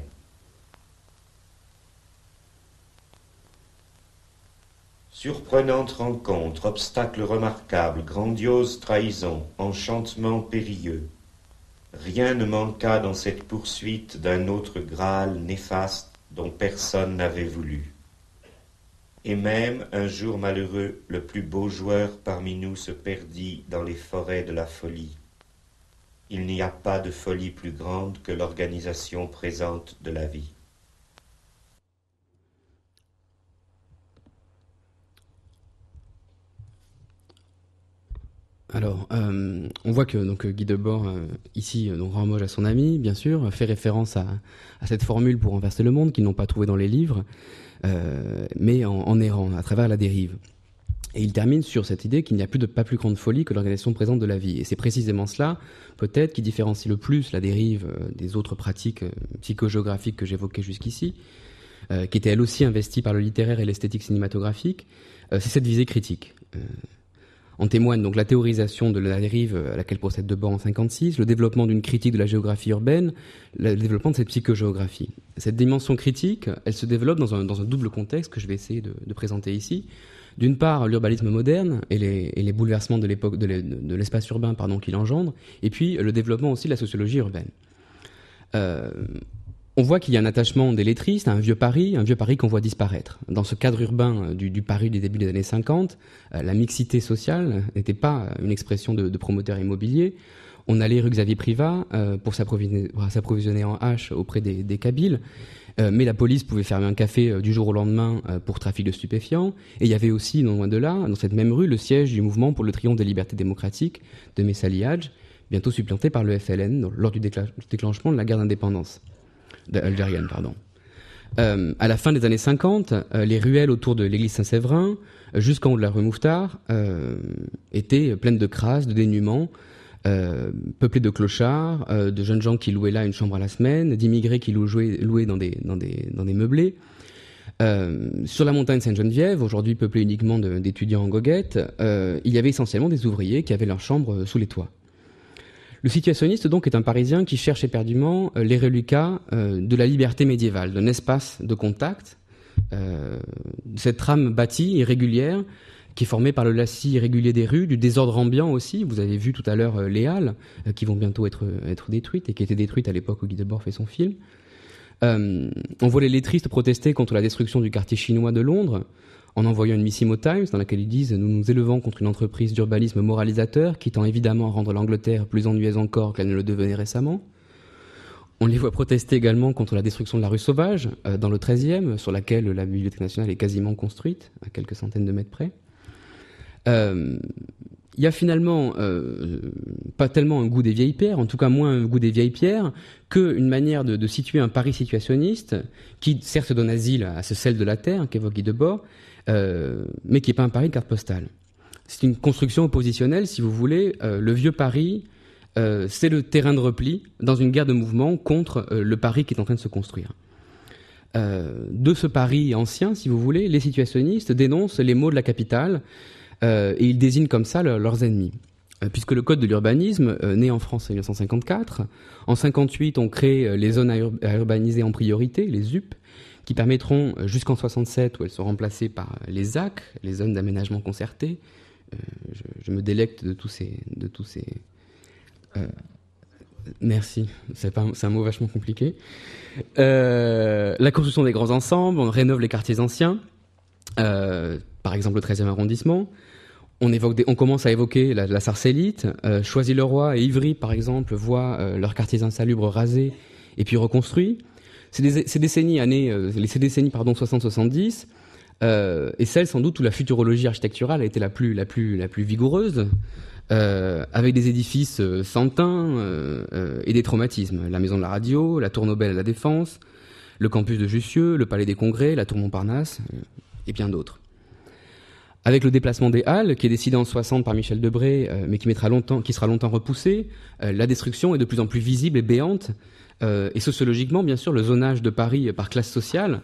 Surprenante rencontre, obstacle remarquable, grandiose trahison, enchantement périlleux. Rien ne manqua dans cette poursuite d'un autre Graal néfaste dont personne n'avait voulu. Et même, un jour malheureux, le plus beau joueur parmi nous se perdit dans les forêts de la folie. Il n'y a pas de folie plus grande que l'organisation présente de la vie. Alors, euh, on voit que donc, Guy Debord, euh, ici, donc, rend hommage à son ami, bien sûr, fait référence à, à cette formule pour renverser le monde qu'ils n'ont pas trouvée dans les livres, euh, mais en, en errant, à travers la dérive. Et il termine sur cette idée qu'il n'y a plus de, pas plus grande folie que l'organisation présente de la vie. Et c'est précisément cela, peut-être, qui différencie le plus la dérive euh, des autres pratiques euh, psychogéographiques que j'évoquais jusqu'ici, euh, qui étaient elles aussi investies par le littéraire et l'esthétique cinématographique, euh, c'est cette visée critique. Euh, En témoigne donc la théorisation de la dérive à laquelle procède Debord en cinquante-six, le développement d'une critique de la géographie urbaine, le développement de cette psychogéographie. Cette dimension critique, elle se développe dans un, dans un double contexte que je vais essayer de, de présenter ici. D'une part, l'urbanisme moderne et les, et les bouleversements de, l'époque, de, de l'espace urbain pardon, qu'il engendre, et puis le développement aussi de la sociologie urbaine. Euh, On voit qu'il y a un attachement des lettristes à un vieux Paris, un vieux Paris qu'on voit disparaître. Dans ce cadre urbain du, du Paris du début des années cinquante, euh, la mixité sociale n'était pas une expression de, de promoteur immobilier. On allait rue Xavier Privat euh, pour s'approvisionner, pour s'approvisionner en hache auprès des, des Kabyles, euh, mais la police pouvait fermer un café euh, du jour au lendemain euh, pour trafic de stupéfiants. Et il y avait aussi, non loin de là, dans cette même rue, le siège du mouvement pour le triomphe des libertés démocratiques de Messali Hadj, bientôt supplanté par le F L N lors du déclenchement de la guerre d'indépendance. algérienne, pardon. Euh, à la fin des années cinquante, euh, les ruelles autour de l'église Saint-Séverin, euh, jusqu'en haut de la rue Mouffetard, euh, étaient pleines de crasses, de dénuements, euh, peuplées de clochards, euh, de jeunes gens qui louaient là une chambre à la semaine, d'immigrés qui louaient, louaient dans, des, dans, des, dans des meublés. Euh, sur la montagne Sainte-Geneviève, aujourd'hui peuplée uniquement de, d'étudiants en goguette, euh, il y avait essentiellement des ouvriers qui avaient leur chambre sous les toits. Le situationniste, donc, est un Parisien qui cherche éperdument euh, les reliquats euh, de la liberté médiévale, d'un espace de contact, euh, cette trame bâtie, irrégulière, qui est formée par le lacis irrégulier des rues, du désordre ambiant aussi. Vous avez vu tout à l'heure euh, les halles, euh, qui vont bientôt être, être détruites, et qui étaient détruites à l'époque où Guy Debord fait son film. Euh, on voit les lettristes protester contre la destruction du quartier chinois de Londres, en envoyant une missive au Times dans laquelle ils disent « Nous nous élevons contre une entreprise d'urbanisme moralisateur qui tend évidemment à rendre l'Angleterre plus ennuyeuse encore qu'elle ne le devenait récemment ». On les voit protester également contre la destruction de la rue Sauvage, euh, dans le treizième, sur laquelle la Bibliothèque nationale est quasiment construite, à quelques centaines de mètres près. Euh, il y a finalement euh, pas tellement un goût des vieilles pierres, en tout cas moins un goût des vieilles pierres, qu'une manière de, de situer un Paris situationniste, qui certes donne asile à ce sel de la terre qu'évoque Guy Debord, Euh, mais qui n'est pas un Paris de carte postale. C'est une construction oppositionnelle, si vous voulez. Euh, le vieux Paris, euh, c'est le terrain de repli dans une guerre de mouvement contre euh, le Paris qui est en train de se construire. Euh, de ce Paris ancien, si vous voulez, les situationnistes dénoncent les maux de la capitale euh, et ils désignent comme ça le, leurs ennemis. Euh, puisque le code de l'urbanisme, euh, né en France en dix-neuf cent cinquante-quatre, en cinquante-huit, on crée les zones à, ur- à urbaniser en priorité, les Z U P, qui permettront, jusqu'en soixante-sept, où elles sont remplacées par les Z A C, les zones d'aménagement concerté. Euh, je, je me délecte de tous ces... De tous ces euh, merci, c'est, pas, c'est un mot vachement compliqué. Euh, la construction des grands ensembles, on rénove les quartiers anciens, euh, par exemple le treizième arrondissement. On, évoque des, on commence à évoquer la, la Sarcellite. Euh, Choisy-le-Roi et Ivry, par exemple, voient euh, leurs quartiers insalubres rasés et puis reconstruits. Ces, des, ces décennies, années, euh, ces décennies pardon, soixante soixante-dix, euh, et celle sans doute où la futurologie architecturale a été la plus, la plus, la plus vigoureuse, euh, avec des édifices euh, sans teint euh, euh, et des traumatismes. La maison de la radio, la tour Nobel à la Défense, le campus de Jussieu, le palais des Congrès, la tour Montparnasse, euh, et bien d'autres. Avec le déplacement des Halles, qui est décidé en soixante par Michel Debré, euh, mais qui, mettra longtemps, qui sera longtemps repoussé, euh, la destruction est de plus en plus visible et béante. Euh, et sociologiquement, bien sûr, le zonage de Paris par classe sociale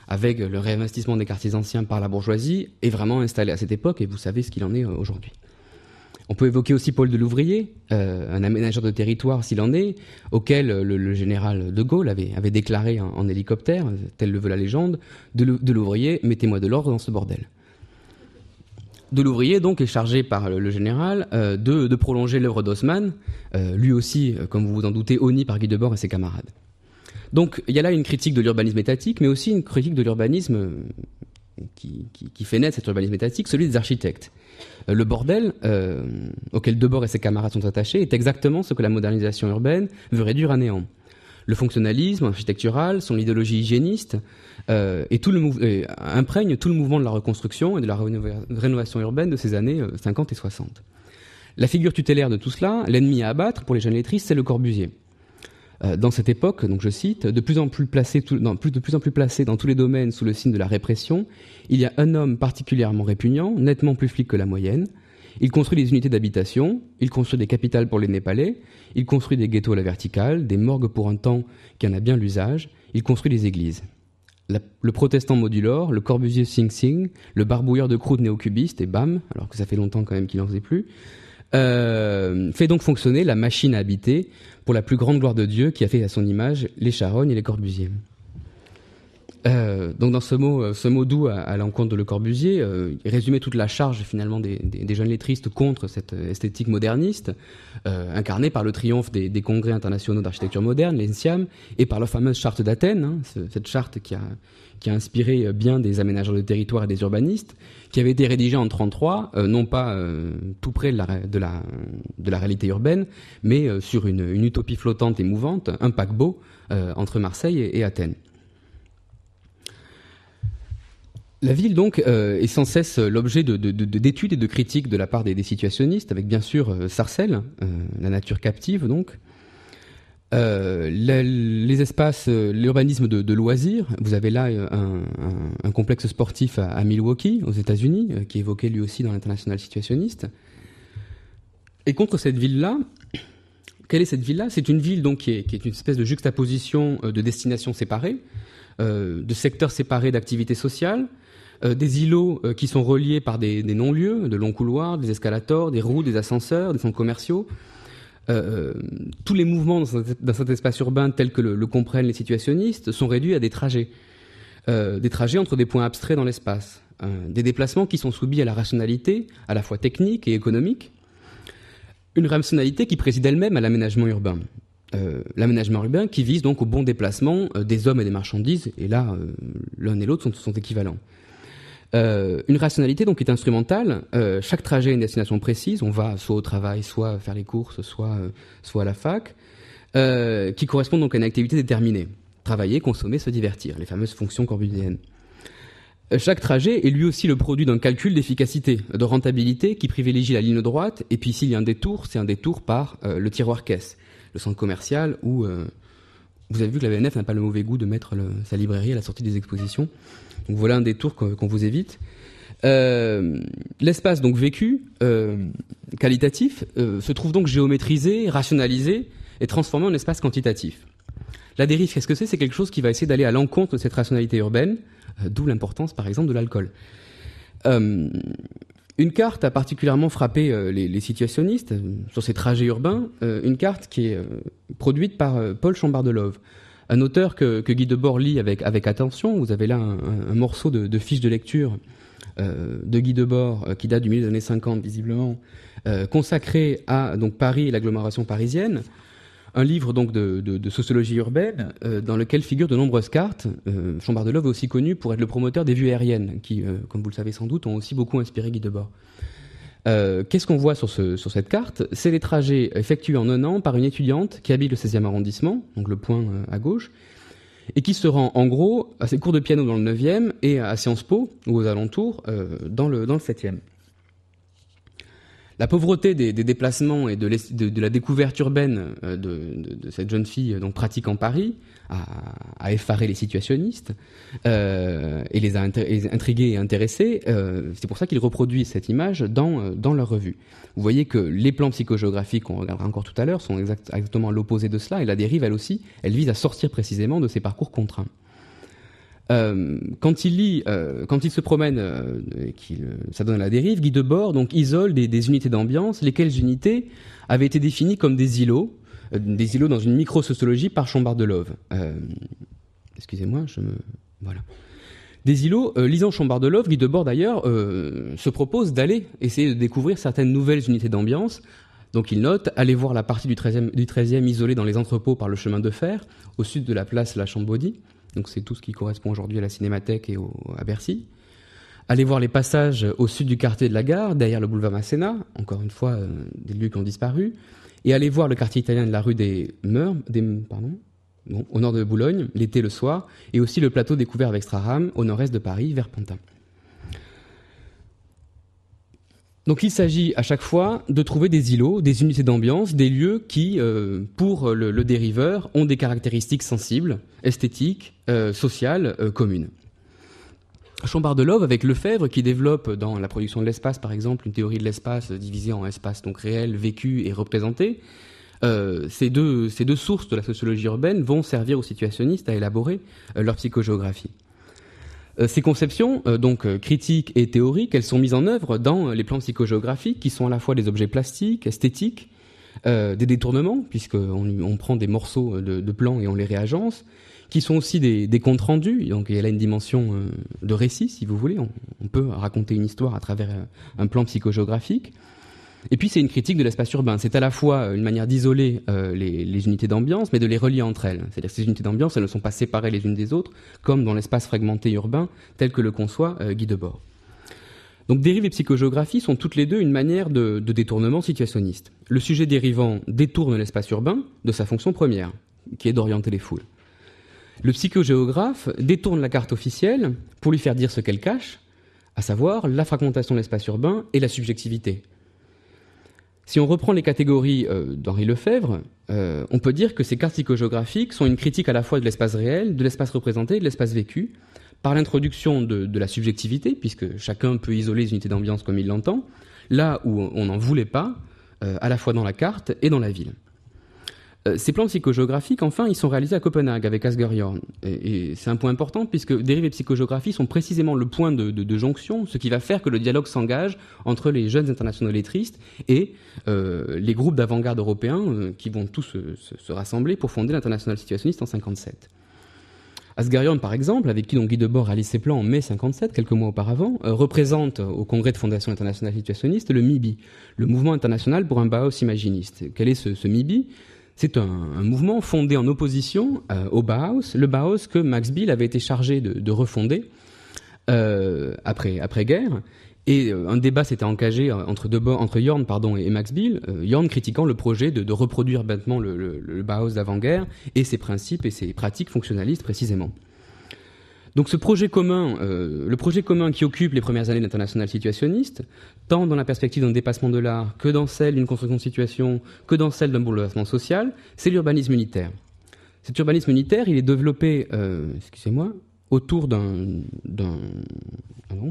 avec le réinvestissement des quartiers anciens par la bourgeoisie, est vraiment installé à cette époque, et vous savez ce qu'il en est aujourd'hui. On peut évoquer aussi Paul Delouvrier, euh, un aménageur de territoire s'il en est, auquel le, le général de Gaulle avait, avait déclaré en, en hélicoptère, tel le veut la légende, Delouvrier, mettez-moi de l'ordre dans ce bordel. Delouvrier donc est chargé par le, le général euh, de, de prolonger l'œuvre d'Haussmann, euh, lui aussi, euh, comme vous vous en doutez, honni par Guy Debord et ses camarades. Donc il y a là une critique de l'urbanisme étatique, mais aussi une critique de l'urbanisme qui, qui, qui fait naître cet urbanisme étatique, celui des architectes. Euh, le bordel, euh, auquel Debord et ses camarades sont attachés, est exactement ce que la modernisation urbaine veut réduire à néant. Le fonctionnalisme architectural, son idéologie hygiéniste, euh, et tout le mou- et imprègne tout le mouvement de la reconstruction et de la rénova- rénovation urbaine de ces années euh, cinquante et soixante. La figure tutélaire de tout cela, l'ennemi à abattre pour les jeunes lettristes, c'est Le Corbusier. Euh, dans cette époque, donc je cite, de plus en plus placé, tout, dans, plus, de plus en plus placé dans tous les domaines sous le signe de la répression, il y a un homme particulièrement répugnant, nettement plus flic que la moyenne. Il construit des unités d'habitation, il construit des capitales pour les Népalais, il construit des ghettos à la verticale, des morgues pour un temps qui en a bien l'usage, il construit des églises. La, le protestant modulor, le Corbusier Sing Sing, le barbouilleur de croûte néo-cubiste, et bam, alors que ça fait longtemps quand même qu'il n'en faisait plus, euh, fait donc fonctionner la machine à habiter pour la plus grande gloire de Dieu qui a fait à son image les Charognes et les Corbusiers. Euh, donc dans ce mot, ce mot doux à, à l'encontre de Le Corbusier, euh, il résumait toute la charge finalement des, des, des jeunes lettristes contre cette esthétique moderniste, euh, incarnée par le triomphe des, des congrès internationaux d'architecture moderne, l'E N S I A M, et par la fameuse charte d'Athènes, hein, ce, cette charte qui a, qui a inspiré bien des aménageurs de territoire et des urbanistes, qui avait été rédigée en trente-trois, euh, non pas euh, tout près de la, de, la, de la réalité urbaine, mais euh, sur une, une utopie flottante et mouvante, un paquebot euh, entre Marseille et, et Athènes. La ville, donc, euh, est sans cesse l'objet de, de, de, d'études et de critiques de la part des, des situationnistes, avec bien sûr euh, Sarcelles, euh, la nature captive, donc. Euh, la, les espaces, euh, l'urbanisme de, de loisirs. Vous avez là un, un, un complexe sportif à, à Milwaukee, aux États-Unis, euh, qui est évoqué lui aussi dans l'international situationniste. Et contre cette ville-là, quelle est cette ville-là ? C'est une ville donc qui est, qui est une espèce de juxtaposition euh, de destinations séparées, euh, de secteurs séparés d'activités sociales. Euh, des îlots euh, qui sont reliés par des, des non-lieux, de longs couloirs, des escalators, des roues, des ascenseurs, des centres commerciaux. Euh, tous les mouvements dans cet, dans cet espace urbain tel que le, le comprennent les situationnistes sont réduits à des trajets. Euh, des trajets entre des points abstraits dans l'espace. Euh, des déplacements qui sont soumis à la rationalité, à la fois technique et économique. Une rationalité qui préside elle-même à l'aménagement urbain. Euh, l'aménagement urbain qui vise donc au bon déplacement euh, des hommes et des marchandises, et là, euh, l'un et l'autre sont, sont équivalents. Euh, une rationalité donc qui est instrumentale. Euh, chaque trajet a une destination précise. On va soit au travail, soit faire les courses, soit euh, soit à la fac, euh, qui correspond donc à une activité déterminée. Travailler, consommer, se divertir. Les fameuses fonctions corbusiennes. Euh, chaque trajet est lui aussi le produit d'un calcul d'efficacité, de rentabilité qui privilégie la ligne droite. Et puis s'il y a un détour, c'est un détour par euh, le tiroir caisse, le centre commercial où euh, vous avez vu que la V N F n'a pas le mauvais goût de mettre le, sa librairie à la sortie des expositions. Donc voilà un détour qu'on, qu'on vous évite. Euh, l'espace donc vécu, euh, qualitatif, euh, se trouve donc géométrisé, rationalisé et transformé en espace quantitatif. La dérive, qu'est-ce que c'est ? C'est quelque chose qui va essayer d'aller à l'encontre de cette rationalité urbaine, euh, d'où l'importance par exemple de l'alcool. Euh, une carte a particulièrement frappé euh, les, les situationnistes euh, sur ces trajets urbains, euh, une carte qui est euh, produite par euh, Paul Chambardelove. Un auteur que, que Guy Debord lit avec, avec attention. Vous avez là un, un, un morceau de, de fiche de lecture euh, de Guy Debord euh, qui date du milieu des années cinquante, visiblement, euh, consacré à donc Paris et l'agglomération parisienne. Un livre donc de, de, de sociologie urbaine euh, dans lequel figurent de nombreuses cartes. Euh, Chambardelove est aussi connu pour être le promoteur des vues aériennes qui, euh, comme vous le savez sans doute, ont aussi beaucoup inspiré Guy Debord. Euh, qu'est-ce qu'on voit sur, ce, sur cette carte ? C'est les trajets effectués en un an par une étudiante qui habite le seizième arrondissement, donc le point euh, à gauche, et qui se rend en gros à ses cours de piano dans le neuvième et à Sciences Po, ou aux alentours, euh, dans le, dans le septième. La pauvreté des, des déplacements et de, de, de la découverte urbaine de, de, de cette jeune fille donc pratiquant Paris a, a effaré les situationnistes euh, et les a intrigués et intéressés. Euh, c'est pour ça qu'ils reproduisent cette image dans, dans leur revue. Vous voyez que les plans psychogéographiques qu'on regardera encore tout à l'heure sont exact, exactement l'opposé de cela, et la dérive, elle aussi, elle vise à sortir précisément de ces parcours contraints. Euh, quand il lit, euh, quand il se promène, euh, et qu'il euh, s'adonne à la dérive, Guy Debord donc isole des, des unités d'ambiance, lesquelles unités avaient été définies comme des îlots, euh, des îlots dans une micro-sociologie par Chambard-Delove. Euh, excusez-moi, je me voilà. Des îlots, euh, lisant Chambard-Delove, Guy Debord d'ailleurs euh, se propose d'aller essayer de découvrir certaines nouvelles unités d'ambiance. Donc il note, allez voir la partie du treizième, du treizième isolée dans les entrepôts par le chemin de fer, au sud de la place La Chambaudy. Donc c'est tout ce qui correspond aujourd'hui à la Cinémathèque et au, à Bercy. Allez voir les passages au sud du quartier de la Gare, derrière le boulevard Masséna, encore une fois euh, des lieux qui ont disparu. Et allez voir le quartier italien de la rue des Meurs, des, pardon, bon, au nord de Boulogne, l'été, le soir, et aussi le plateau découvert avec Straham, au nord-est de Paris, vers Pantin. Donc il s'agit à chaque fois de trouver des îlots, des unités d'ambiance, des lieux qui, euh, pour le, le dériveur, ont des caractéristiques sensibles, esthétiques, euh, sociales, euh, communes. Chambard-Delove avec Lefebvre qui développe dans la production de l'espace par exemple une théorie de l'espace divisée en espace donc réel, vécu et représenté. Euh, ces, deux, ces deux sources de la sociologie urbaine vont servir aux situationnistes à élaborer euh, leur psychogéographie. Euh, ces conceptions, euh, donc euh, critiques et théoriques, elles sont mises en œuvre dans les plans psychogéographiques qui sont à la fois des objets plastiques, esthétiques, euh, des détournements, puisqu'on on prend des morceaux de, de plans et on les réagence, qui sont aussi des, des comptes rendus, donc il y a là une dimension euh, de récit, si vous voulez, on, on peut raconter une histoire à travers euh, un plan psychogéographique. Et puis c'est une critique de l'espace urbain, c'est à la fois une manière d'isoler euh, les, les unités d'ambiance, mais de les relier entre elles. C'est-à-dire que ces unités d'ambiance, elles ne sont pas séparées les unes des autres, comme dans l'espace fragmenté urbain, tel que le conçoit euh, Guy Debord. Donc dérive et psychogéographie sont toutes les deux une manière de, de détournement situationniste. Le sujet dérivant détourne l'espace urbain de sa fonction première, qui est d'orienter les foules. Le psychogéographe détourne la carte officielle pour lui faire dire ce qu'elle cache, à savoir la fragmentation de l'espace urbain et la subjectivité. Si on reprend les catégories euh, d'Henri Lefebvre, euh, on peut dire que ces cartes psychogéographiques sont une critique à la fois de l'espace réel, de l'espace représenté et de l'espace vécu, par l'introduction de, de la subjectivité, puisque chacun peut isoler les unités d'ambiance comme il l'entend, là où on n'en voulait pas, euh, à la fois dans la carte et dans la ville. Ces plans psychogéographiques, enfin, ils sont réalisés à Copenhague avec Asger Jorn. Et, et c'est un point important puisque dérive et psychogéographie sont précisément le point de, de, de jonction, ce qui va faire que le dialogue s'engage entre les jeunes internationaux lettristes et euh, les groupes d'avant-garde européens euh, qui vont tous se, se, se rassembler pour fonder l'Internationale situationniste en cinquante-sept. Asger Jorn, par exemple, avec qui donc Guy Debord réalise ses plans en mai cinquante-sept, quelques mois auparavant, euh, représente au congrès de Fondation internationale situationniste le M I B I, le Mouvement international pour un Bauhaus imaginiste. Quel est ce, ce M I B I ? C'est un, un mouvement fondé en opposition euh, au Bauhaus, le Bauhaus que Max Biel avait été chargé de, de refonder euh, après, après-guerre. Et euh, un débat s'était engagé entre, Debord, entre Jorn pardon, et Max Biel, euh, Jorn critiquant le projet de, de reproduire bêtement le, le, le Bauhaus d'avant-guerre et ses principes et ses pratiques fonctionnalistes précisément. Donc ce projet commun, euh, le projet commun qui occupe les premières années de l'Internationale situationniste, tant dans la perspective d'un dépassement de l'art que dans celle d'une construction de situation, que dans celle d'un bouleversement social, c'est l'urbanisme unitaire. Cet urbanisme unitaire, il est développé, euh, excusez-moi, autour d'un, d'un, ah non,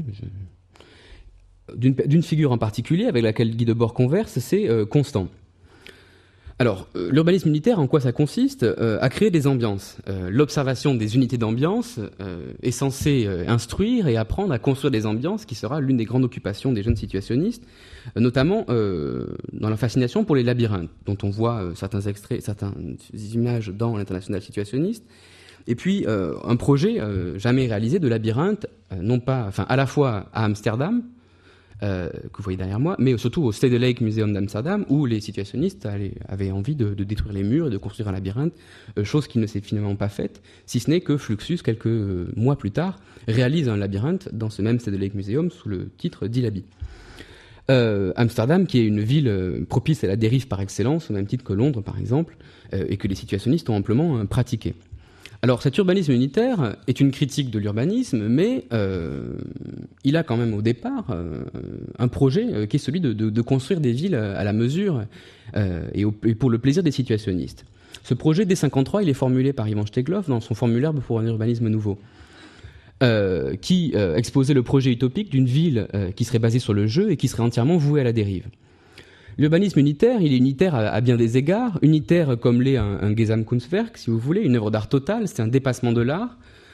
je, d'une, d'une figure en particulier avec laquelle Guy Debord converse, c'est euh, Constant. Alors, euh, l'urbanisme unitaire, en quoi ça consiste ? euh, À créer des ambiances. Euh, l'observation des unités d'ambiance euh, est censée euh, instruire et apprendre à construire des ambiances, qui sera l'une des grandes occupations des jeunes situationnistes, euh, notamment euh, dans la fascination pour les labyrinthes, dont on voit euh, certains extraits, certaines images dans l'Internationale situationniste. Et puis, euh, un projet euh, jamais réalisé de labyrinthe, euh, non pas, enfin, à la fois à Amsterdam, Euh, que vous voyez derrière moi, mais surtout au Stedelijk Museum d'Amsterdam, où les situationnistes allaient, avaient envie de, de détruire les murs et de construire un labyrinthe, euh, chose qui ne s'est finalement pas faite, si ce n'est que Fluxus, quelques euh, mois plus tard, réalise un labyrinthe dans ce même Stedelijk Museum sous le titre d'Ilabi. Euh, Amsterdam, qui est une ville euh, propice à la dérive par excellence, au même titre que Londres par exemple, euh, et que les situationnistes ont amplement euh, pratiqué. Alors cet urbanisme unitaire est une critique de l'urbanisme, mais euh, il a quand même au départ euh, un projet euh, qui est celui de, de, de construire des villes à la mesure euh, et, au, et pour le plaisir des situationnistes. Ce projet, dès cinquante-trois, il est formulé par Ivan Steglov dans son formulaire pour un urbanisme nouveau, euh, qui euh, exposait le projet utopique d'une ville euh, qui serait basée sur le jeu et qui serait entièrement vouée à la dérive. L'urbanisme unitaire, il est unitaire à, à bien des égards, unitaire comme l'est un, un Gesamtkunstwerk, si vous voulez, une œuvre d'art totale, c'est un dépassement de l'art,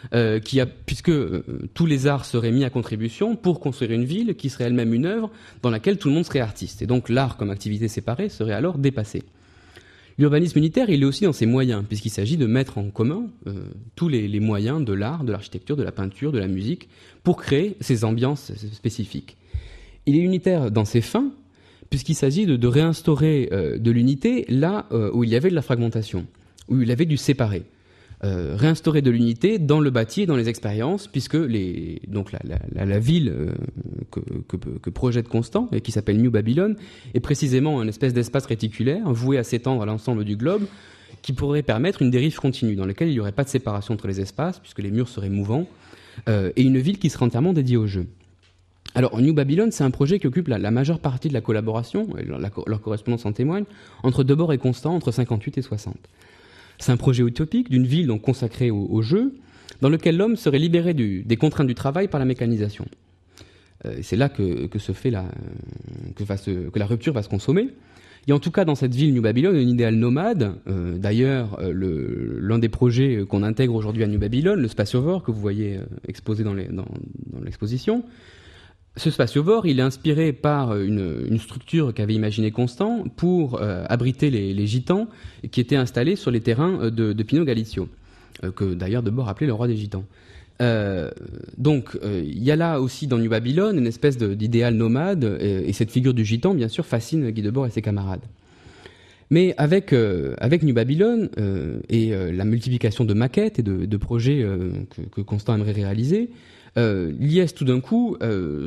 euh, qui a, puisque euh, tous les arts seraient mis à contribution pour construire une ville qui serait elle-même une œuvre dans laquelle tout le monde serait artiste. Et donc l'art comme activité séparée serait alors dépassé. L'urbanisme unitaire, il est aussi dans ses moyens, puisqu'il s'agit de mettre en commun euh, tous les, les moyens de l'art, de l'architecture, de la peinture, de la musique, pour créer ces ambiances spécifiques. Il est unitaire dans ses fins, puisqu'il s'agit de, de réinstaurer euh, de l'unité là euh, où il y avait de la fragmentation, où il y avait du séparé. Euh, réinstaurer de l'unité dans le bâti et dans les expériences, puisque les, donc la, la, la ville euh, que, que, que projette Constant, et qui s'appelle New Babylon, est précisément une espèce d'espace réticulaire voué à s'étendre à l'ensemble du globe, qui pourrait permettre une dérive continue, dans laquelle il n'y aurait pas de séparation entre les espaces, puisque les murs seraient mouvants, euh, et une ville qui serait entièrement dédiée au jeu. Alors, New Babylon, c'est un projet qui occupe la, la majeure partie de la collaboration, et leur, la, leur correspondance en témoigne, entre Debord et Constant, entre cinquante-huit et soixante. C'est un projet utopique d'une ville donc consacrée au, au jeu, dans lequel l'homme serait libéré du, des contraintes du travail par la mécanisation. Euh, c'est là que, que se fait la, que, va se, que la rupture va se consommer. Il y a en tout cas dans cette ville New Babylon un idéal nomade. Euh, d'ailleurs, euh, le, l'un des projets qu'on intègre aujourd'hui à New Babylon, le spatiovore que vous voyez euh, exposé dans, les, dans, dans l'exposition, ce spatiovore, il est inspiré par une, une structure qu'avait imaginé Constant pour euh, abriter les, les gitans qui étaient installés sur les terrains de, de Pino Galizio, euh, que d'ailleurs Debord appelait le roi des gitans. Euh, donc, euh, il y a là aussi dans New Babylon une espèce de, d'idéal nomade, et, et cette figure du gitan, bien sûr, fascine Guy Debord et ses camarades. Mais avec, euh, avec New Babylon euh, et euh, la multiplication de maquettes et de, de projets euh, que, que Constant aimerait réaliser, Euh, l'I S tout d'un coup euh,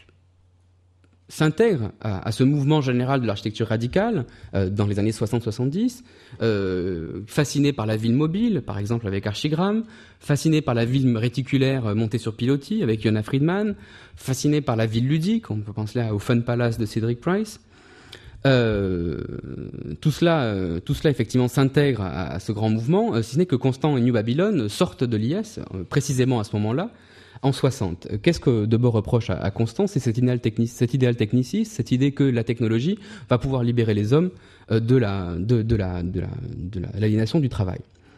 s'intègre à, à ce mouvement général de l'architecture radicale euh, dans les années soixante soixante-dix, euh, fasciné par la ville mobile, par exemple avec Archigram, fasciné par la ville réticulaire euh, montée sur pilotis avec Yona Friedman, fasciné par la ville ludique, on peut penser là au Fun Palace de Cedric Price. Euh, tout cela, euh, tout cela effectivement s'intègre à, à ce grand mouvement, euh, si ce n'est que Constant et New Babylon sortent de l'I S euh, précisément à ce moment-là. En soixante, qu'est-ce que Debord reproche à, à Constant? C'est cet idéal, technic, cet idéal techniciste, cette idée que la technologie va pouvoir libérer les hommes euh, de, la, de, de, la, de, la, de la, l'aliénation du travail.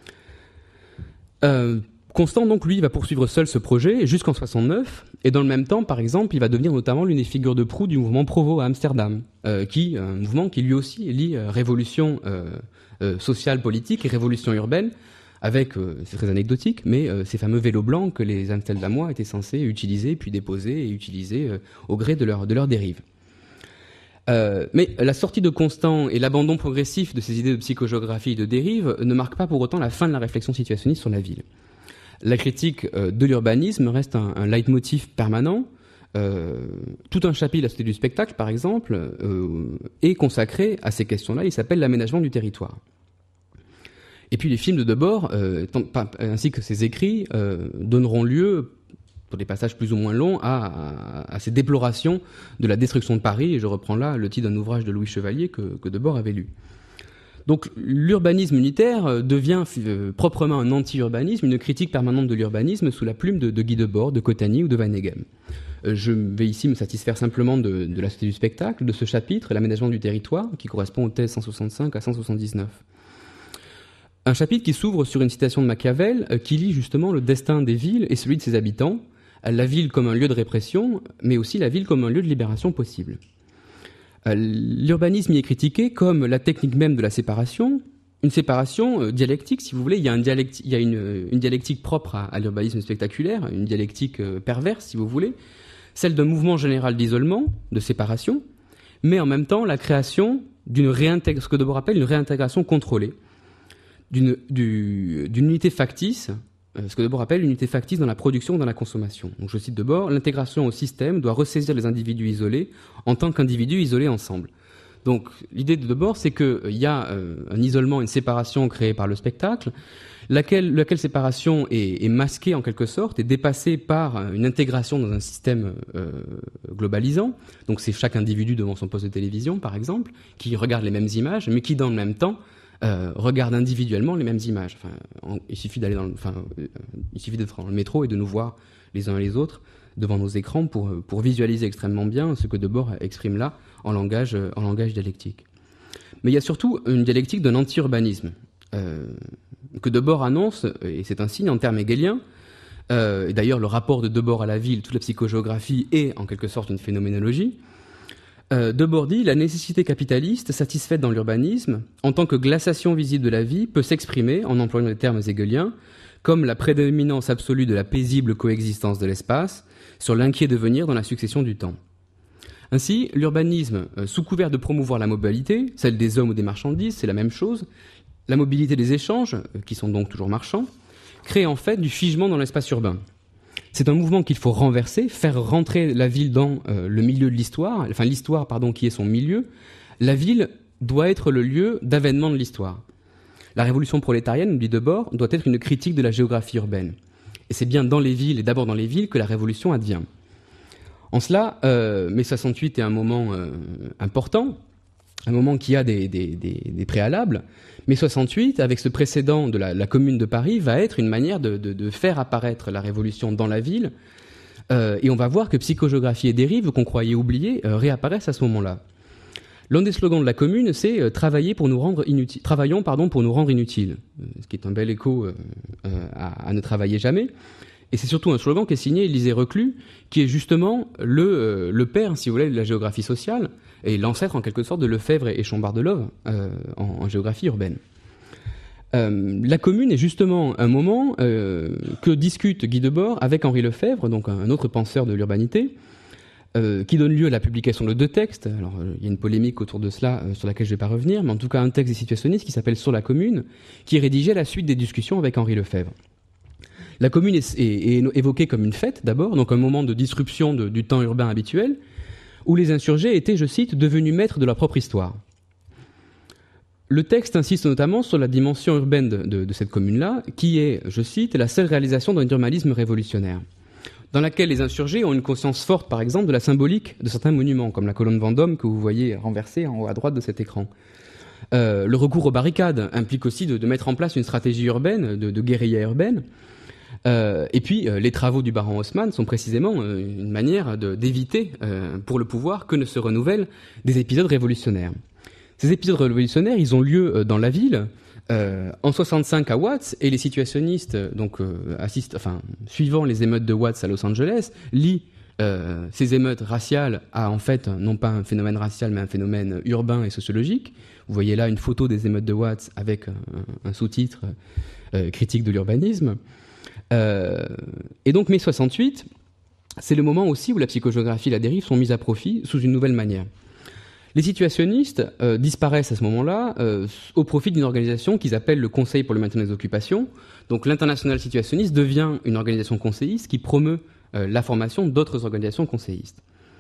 Euh, Constant, donc, lui, va poursuivre seul ce projet jusqu'en soixante-neuf, et dans le même temps, par exemple, il va devenir notamment l'une des figures de proue du mouvement Provo à Amsterdam, euh, qui, un mouvement qui lui aussi lie euh, révolution euh, euh, sociale, politique et révolution urbaine, avec, euh, c'est très anecdotique, mais euh, ces fameux vélos blancs que les Amsterdamois étaient censés utiliser, puis déposer et utiliser euh, au gré de leur, de leur dérive. Euh, mais la sortie de Constant et l'abandon progressif de ces idées de psychogéographie et de dérive ne marquent pas pour autant la fin de la réflexion situationniste sur la ville. La critique euh, de l'urbanisme reste un, un leitmotiv permanent. Euh, tout un chapitre de la Société du spectacle, par exemple, euh, est consacré à ces questions-là. Il s'appelle l'aménagement du territoire. Et puis les films de Debord, euh, ainsi que ses écrits, euh, donneront lieu, pour des passages plus ou moins longs, à, à, à ces déplorations de la destruction de Paris. Et je reprends là le titre d'un ouvrage de Louis Chevalier que, que Debord avait lu. Donc l'urbanisme unitaire devient euh, proprement un anti-urbanisme, une critique permanente de l'urbanisme sous la plume de, de Guy Debord, de Cottany ou de Van Eghem. Euh, je vais ici me satisfaire simplement de, de la Société du spectacle, de ce chapitre, l'aménagement du territoire, qui correspond aux thèses cent soixante-cinq à cent soixante-dix-neuf. Un chapitre qui s'ouvre sur une citation de Machiavel euh, qui lie justement le destin des villes et celui de ses habitants, la ville comme un lieu de répression, mais aussi la ville comme un lieu de libération possible. Euh, l'urbanisme y est critiqué comme la technique même de la séparation, une séparation euh, dialectique, si vous voulez. Il y a, un dialecti- il y a une, une dialectique propre à, à l'urbanisme spectaculaire, une dialectique euh, perverse, si vous voulez, celle d'un mouvement général d'isolement, de séparation, mais en même temps la création d'une réintégration, ce que Debord appelle une réintégration contrôlée, D'une, du, d'une unité factice, euh, ce que Debord appelle une unité factice dans la production et dans la consommation. Donc je cite Debord, l'intégration au système doit ressaisir les individus isolés en tant qu'individus isolés ensemble. Donc l'idée de Debord, c'est qu'il euh, y a euh, un isolement, une séparation créée par le spectacle, laquelle, laquelle séparation est, est masquée en quelque sorte, est dépassée par une intégration dans un système euh, globalisant. Donc c'est chaque individu devant son poste de télévision, par exemple, qui regarde les mêmes images, mais qui dans le même temps Euh, regarde individuellement les mêmes images. Enfin, en, il suffit d'aller dans, le, enfin, euh, il suffit d'être dans le métro et de nous voir les uns et les autres devant nos écrans pour pour visualiser extrêmement bien ce que Debord exprime là en langage en langage dialectique. Mais il y a surtout une dialectique d'un anti-urbanisme euh, que Debord annonce, et c'est un signe en termes hegeliens, Euh, et d'ailleurs, le rapport de Debord à la ville, toute la psychogéographie est en quelque sorte une phénoménologie. Euh, Debord dit « La nécessité capitaliste, satisfaite dans l'urbanisme, en tant que glaciation visible de la vie, peut s'exprimer, en employant les termes hegeliens, comme la prédominance absolue de la paisible coexistence de l'espace sur l'inquiet devenir dans la succession du temps. » Ainsi, l'urbanisme, euh, sous couvert de promouvoir la mobilité, celle des hommes ou des marchandises, c'est la même chose, la mobilité des échanges, euh, qui sont donc toujours marchands, crée en fait du figement dans l'espace urbain. C'est un mouvement qu'il faut renverser, faire rentrer la ville dans euh, le milieu de l'histoire, enfin l'histoire, pardon, qui est son milieu. La ville doit être le lieu d'avènement de l'histoire. La révolution prolétarienne, nous dit Debord, doit être une critique de la géographie urbaine. Et c'est bien dans les villes, et d'abord dans les villes, que la révolution advient. En cela, euh, mai soixante-huit est un moment euh, important, un moment qui a des, des, des, des préalables. mai soixante-huit, avec ce précédent de la, la Commune de Paris, va être une manière de, de, de faire apparaître la révolution dans la ville. Euh, et on va voir que psychogéographie et dérive, qu'on croyait oublier, euh, réapparaissent à ce moment-là. L'un des slogans de la Commune, c'est euh, « Travailler pour nous rendre inutiles ». Travaillons, pardon, pour nous rendre inutiles. Euh, ce qui est un bel écho euh, euh, à, à ne travailler jamais. Et c'est surtout un slogan qui est signé Élisée Reclus, qui est justement le, euh, le père, si vous voulez, de la géographie sociale, et l'ancêtre en quelque sorte de Lefebvre et Chambard-Delove euh, en, en géographie urbaine. Euh, la Commune est justement un moment euh, que discute Guy Debord avec Henri Lefebvre, donc un autre penseur de l'urbanité, euh, qui donne lieu à la publication de deux textes. Alors, euh, il y a une polémique autour de cela euh, sur laquelle je ne vais pas revenir, mais en tout cas un texte des situationnistes qui s'appelle « Sur la Commune », qui est rédigé à la suite des discussions avec Henri Lefebvre. La Commune est, est, est évoquée comme une fête, d'abord, donc un moment de disruption de, du temps urbain habituel, où les insurgés étaient, je cite, devenus maîtres de leur propre histoire. Le texte insiste notamment sur la dimension urbaine de, de, de cette commune-là, qui est, je cite, la seule réalisation d'un urbanisme révolutionnaire, dans laquelle les insurgés ont une conscience forte, par exemple, de la symbolique de certains monuments, comme la colonne Vendôme que vous voyez renversée en haut à droite de cet écran. Euh, le recours aux barricades implique aussi de, de mettre en place une stratégie urbaine, de, de guérilla urbaine. Euh, et puis, euh, les travaux du baron Haussmann sont précisément euh, une manière de, d'éviter euh, pour le pouvoir que ne se renouvellent des épisodes révolutionnaires. Ces épisodes révolutionnaires, ils ont lieu euh, dans la ville, euh, en soixante-cinq à Watts, et les situationnistes, donc euh, assistent, enfin, suivant les émeutes de Watts à Los Angeles, lient euh, ces émeutes raciales à en fait non pas un phénomène racial, mais un phénomène urbain et sociologique. Vous voyez là une photo des émeutes de Watts avec un, un sous-titre euh, critique de l'urbanisme. Euh, et donc mai soixante-huit, c'est le moment aussi où la psychogéographie et la dérive sont mises à profit sous une nouvelle manière. Les situationnistes euh, disparaissent à ce moment-là euh, au profit d'une organisation qu'ils appellent le Conseil pour le maintien des occupations. Donc l'international situationniste devient une organisation conseilliste qui promeut euh, la formation d'autres organisations conseillistes.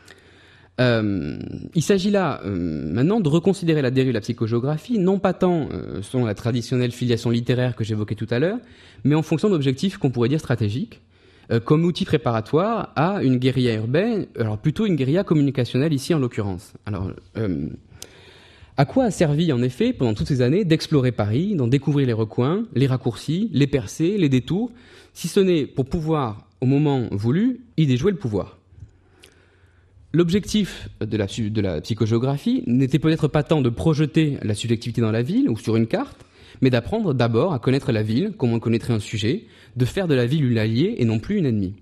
Euh, il s'agit là euh, maintenant de reconsidérer la dérive de la psychogéographie, non pas tant euh, selon la traditionnelle filiation littéraire que j'évoquais tout à l'heure, mais en fonction d'objectifs qu'on pourrait dire stratégiques, euh, comme outil préparatoire à une guérilla urbaine, alors plutôt une guérilla communicationnelle ici en l'occurrence. Alors, euh, à quoi a servi en effet pendant toutes ces années d'explorer Paris, d'en découvrir les recoins, les raccourcis, les percées, les détours, si ce n'est pour pouvoir, au moment voulu, y déjouer le pouvoir? L'objectif de la, de la psychogéographie n'était peut-être pas tant de projeter la subjectivité dans la ville ou sur une carte, mais d'apprendre d'abord à connaître la ville comme on connaîtrait un sujet, de faire de la ville une alliée et non plus une ennemie.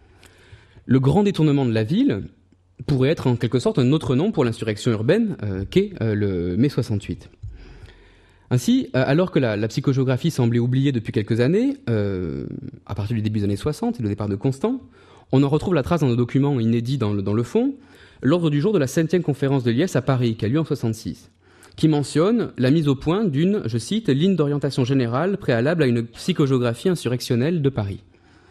Le grand détournement de la ville pourrait être en quelque sorte un autre nom pour l'insurrection urbaine euh, qu'est euh, le mai soixante-huit. Ainsi, euh, alors que la, la psychogéographie semblait oubliée depuis quelques années, euh, à partir du début des années soixante et le départ de Constant, on en retrouve la trace dans nos documents inédits dans le, dans le fond, l'ordre du jour de la septième conférence de l'I E S à Paris, qui a lieu en soixante-six, qui mentionne la mise au point d'une, je cite, ligne d'orientation générale préalable à une psychogéographie insurrectionnelle de Paris.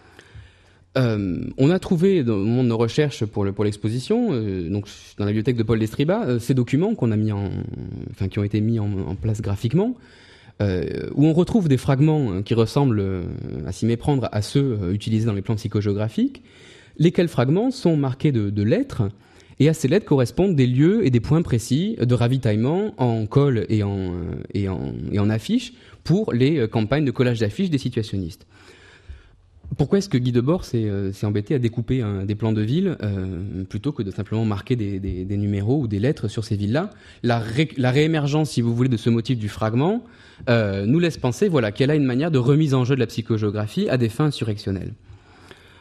Euh, on a trouvé dans le moment de nos recherches pour, le, pour l'exposition, euh, donc dans la bibliothèque de Paul Destriba, euh, ces documents qu'on a mis en, enfin qui ont été mis en, en place graphiquement, Euh, où on retrouve des fragments qui ressemblent, euh, à s'y méprendre, à ceux euh, utilisés dans les plans psychogéographiques, lesquels fragments sont marqués de, de lettres, et à ces lettres correspondent des lieux et des points précis de ravitaillement en colle et en, euh, et en, et en affiches pour les euh, campagnes de collage d'affiches des situationnistes. Pourquoi est-ce que Guy Debord s'est, euh, s'est embêté à découper un, des plans de ville euh, plutôt que de simplement marquer des, des, des numéros ou des lettres sur ces villes-là? La, ré, la réémergence, si vous voulez, de ce motif du fragment euh, nous laisse penser voilà, qu'elle a une manière de remise en jeu de la psychogéographie à des fins insurrectionnelles.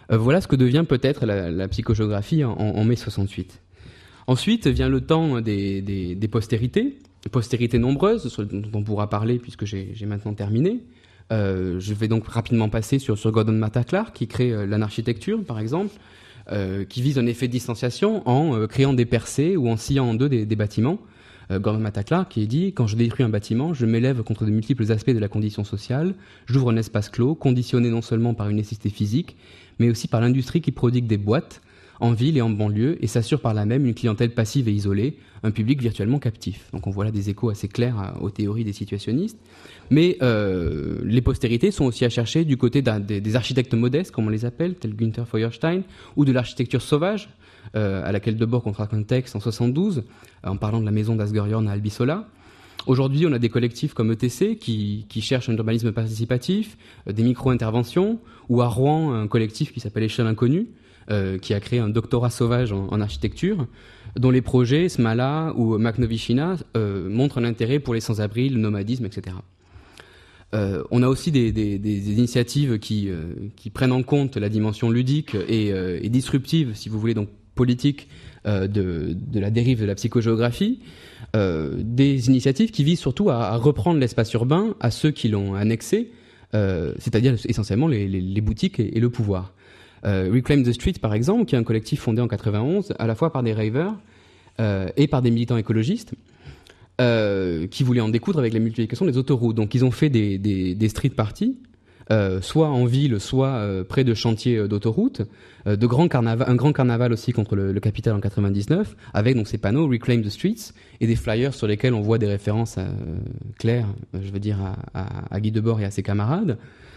Euh, voilà ce que devient peut-être la, la psychogéographie en, en mai soixante-huit. Ensuite vient le temps des, des, des postérités, postérités nombreuses, dont on pourra parler puisque j'ai, j'ai maintenant terminé. Euh, je vais donc rapidement passer sur, sur Gordon Matta Clark, qui crée euh, l'anarchitecture, par exemple, euh, qui vise un effet de distanciation en euh, créant des percées ou en sciant en deux des, des bâtiments. Euh, Gordon Matta Clark qui dit « Quand je détruis un bâtiment, je m'élève contre de multiples aspects de la condition sociale, j'ouvre un espace clos, conditionné non seulement par une nécessité physique, mais aussi par l'industrie qui prodigue des boîtes, en ville et en banlieue, et s'assure par là même une clientèle passive et isolée, un public virtuellement captif. » Donc on voit là des échos assez clairs à, aux théories des situationnistes. Mais euh, les postérités sont aussi à chercher du côté des, des architectes modestes, comme on les appelle, tels Günther Feuerstein, ou de l'architecture sauvage, euh, à laquelle Debord consacre un texte en soixante-douze, en parlant de la maison d'Asgerion à Albisola. Aujourd'hui, on a des collectifs comme E T C qui, qui cherchent un urbanisme participatif, euh, des micro-interventions, ou à Rouen, un collectif qui s'appelle Échelle Inconnue, Euh, qui a créé un doctorat sauvage en, en architecture, dont les projets, Smala ou Maknovishina, euh, montrent un intérêt pour les sans-abri, le nomadisme, et cetera. Euh, on a aussi des, des, des initiatives qui, euh, qui prennent en compte la dimension ludique et, euh, et disruptive, si vous voulez, donc politique, euh, de, de la dérive de la psychogéographie. Euh, des initiatives qui visent surtout à, à reprendre l'espace urbain à ceux qui l'ont annexé, euh, c'est-à-dire essentiellement les, les, les boutiques et, et le pouvoir. Euh, Reclaim the Street, par exemple, qui est un collectif fondé en quatre-vingt-onze, à la fois par des ravers euh, et par des militants écologistes, euh, qui voulaient en découdre avec la multiplication des autoroutes. Donc ils ont fait des, des, des street parties, euh, soit en ville, soit euh, près de chantiers d'autoroutes, euh, de grands carnaval, un grand carnaval aussi contre le, le Capitole en quatre-vingt-dix-neuf, avec donc ces panneaux Reclaim the Streets et des flyers sur lesquels on voit des références euh, claires, je veux dire, à, à, à Guy Debord et à ses camarades.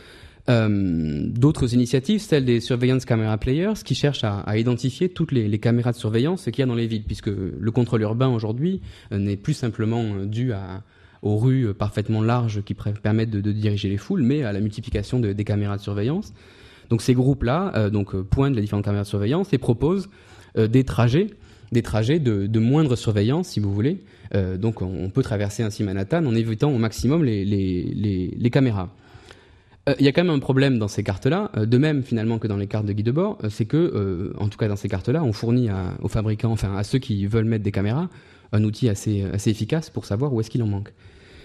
Euh, d'autres initiatives, celles des Surveillance Camera Players, qui cherchent à, à identifier toutes les, les caméras de surveillance qu'il y a dans les villes, puisque le contrôle urbain aujourd'hui euh, n'est plus simplement euh, dû à, aux rues euh, parfaitement larges qui pr- permettent de, de diriger les foules, mais à la multiplication de, des caméras de surveillance. Donc ces groupes-là euh, donc, euh, pointent les différentes caméras de surveillance et proposent euh, des trajets, des trajets de, de moindre surveillance, si vous voulez. Euh, donc on, on peut traverser ainsi Manhattan en évitant au maximum les, les, les, les caméras. Il euh, y a quand même un problème dans ces cartes-là, euh, de même finalement que dans les cartes de Guy Debord, euh, c'est que, euh, en tout cas dans ces cartes-là, on fournit à, aux fabricants, enfin à ceux qui veulent mettre des caméras, un outil assez, assez efficace pour savoir où est-ce qu'il en manque.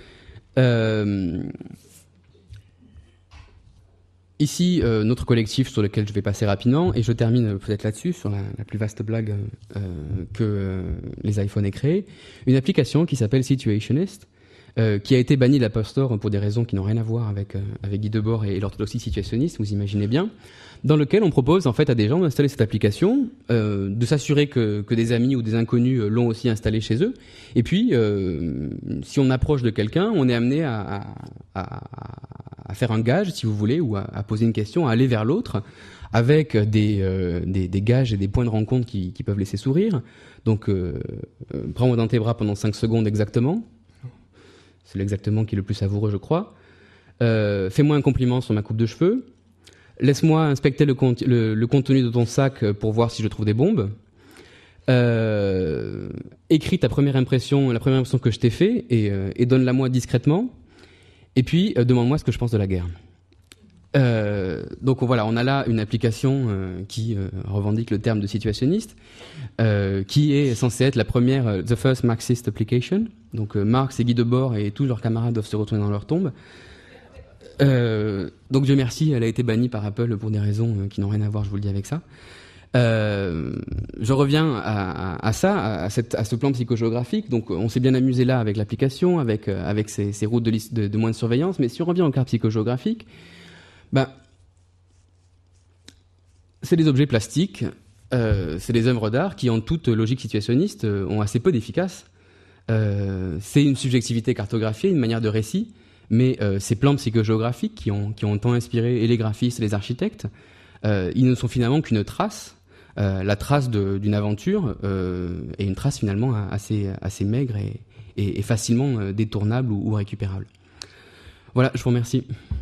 Euh, ici, euh, notre collectif sur lequel je vais passer rapidement, et je termine peut-être là-dessus, sur la, la plus vaste blague euh, que euh, les iPhones aient créée, une application qui s'appelle Situationist, Euh, qui a été banni de l'App Store pour des raisons qui n'ont rien à voir avec, euh, avec Guy Debord et, et l'orthodoxie situationniste, vous imaginez bien, dans lequel on propose en fait à des gens d'installer cette application, euh, de s'assurer que, que des amis ou des inconnus euh, l'ont aussi installée chez eux, et puis euh, si on approche de quelqu'un, on est amené à, à, à, à faire un gage, si vous voulez, ou à, à poser une question, à aller vers l'autre, avec des, euh, des, des gages et des points de rencontre qui, qui peuvent laisser sourire. Donc, euh, euh, prends-moi dans tes bras pendant cinq secondes exactement. C'est l'exactement qui est le plus savoureux, je crois. Euh, fais-moi un compliment sur ma coupe de cheveux. Laisse-moi inspecter le, con- le, le contenu de ton sac pour voir si je trouve des bombes. Euh, écris ta première impression, la première impression que je t'ai fait, et, euh, et donne-la moi discrètement. Et puis, euh, demande-moi ce que je pense de la guerre. Euh, donc voilà, on a là une application euh, qui euh, revendique le terme de situationniste, euh, qui est censée être la première, euh, the first Marxist application. Donc euh, Marx et Guy Debord et tous leurs camarades doivent se retourner dans leur tombe. Euh, donc Dieu merci, elle a été bannie par Apple pour des raisons euh, qui n'ont rien à voir, je vous le dis, avec ça. Euh, je reviens à, à, à ça, à, cette, à ce plan psychogéographique. Donc on s'est bien amusé là avec l'application, avec, euh, avec ces, ces routes de, de, de moins de surveillance, mais si on revient au cadre psychogéographique, ben, c'est des objets plastiques, euh, c'est des œuvres d'art qui, en toute logique situationniste, euh, ont assez peu d'efficace. Euh, c'est une subjectivité cartographiée, une manière de récit, mais euh, ces plans psychogéographiques qui ont, qui ont tant inspiré et les graphistes et les architectes, euh, ils ne sont finalement qu'une trace, euh, la trace de, d'une aventure, euh, et une trace finalement assez, assez maigre et, et, et facilement détournable ou, ou récupérable. Voilà, je vous remercie.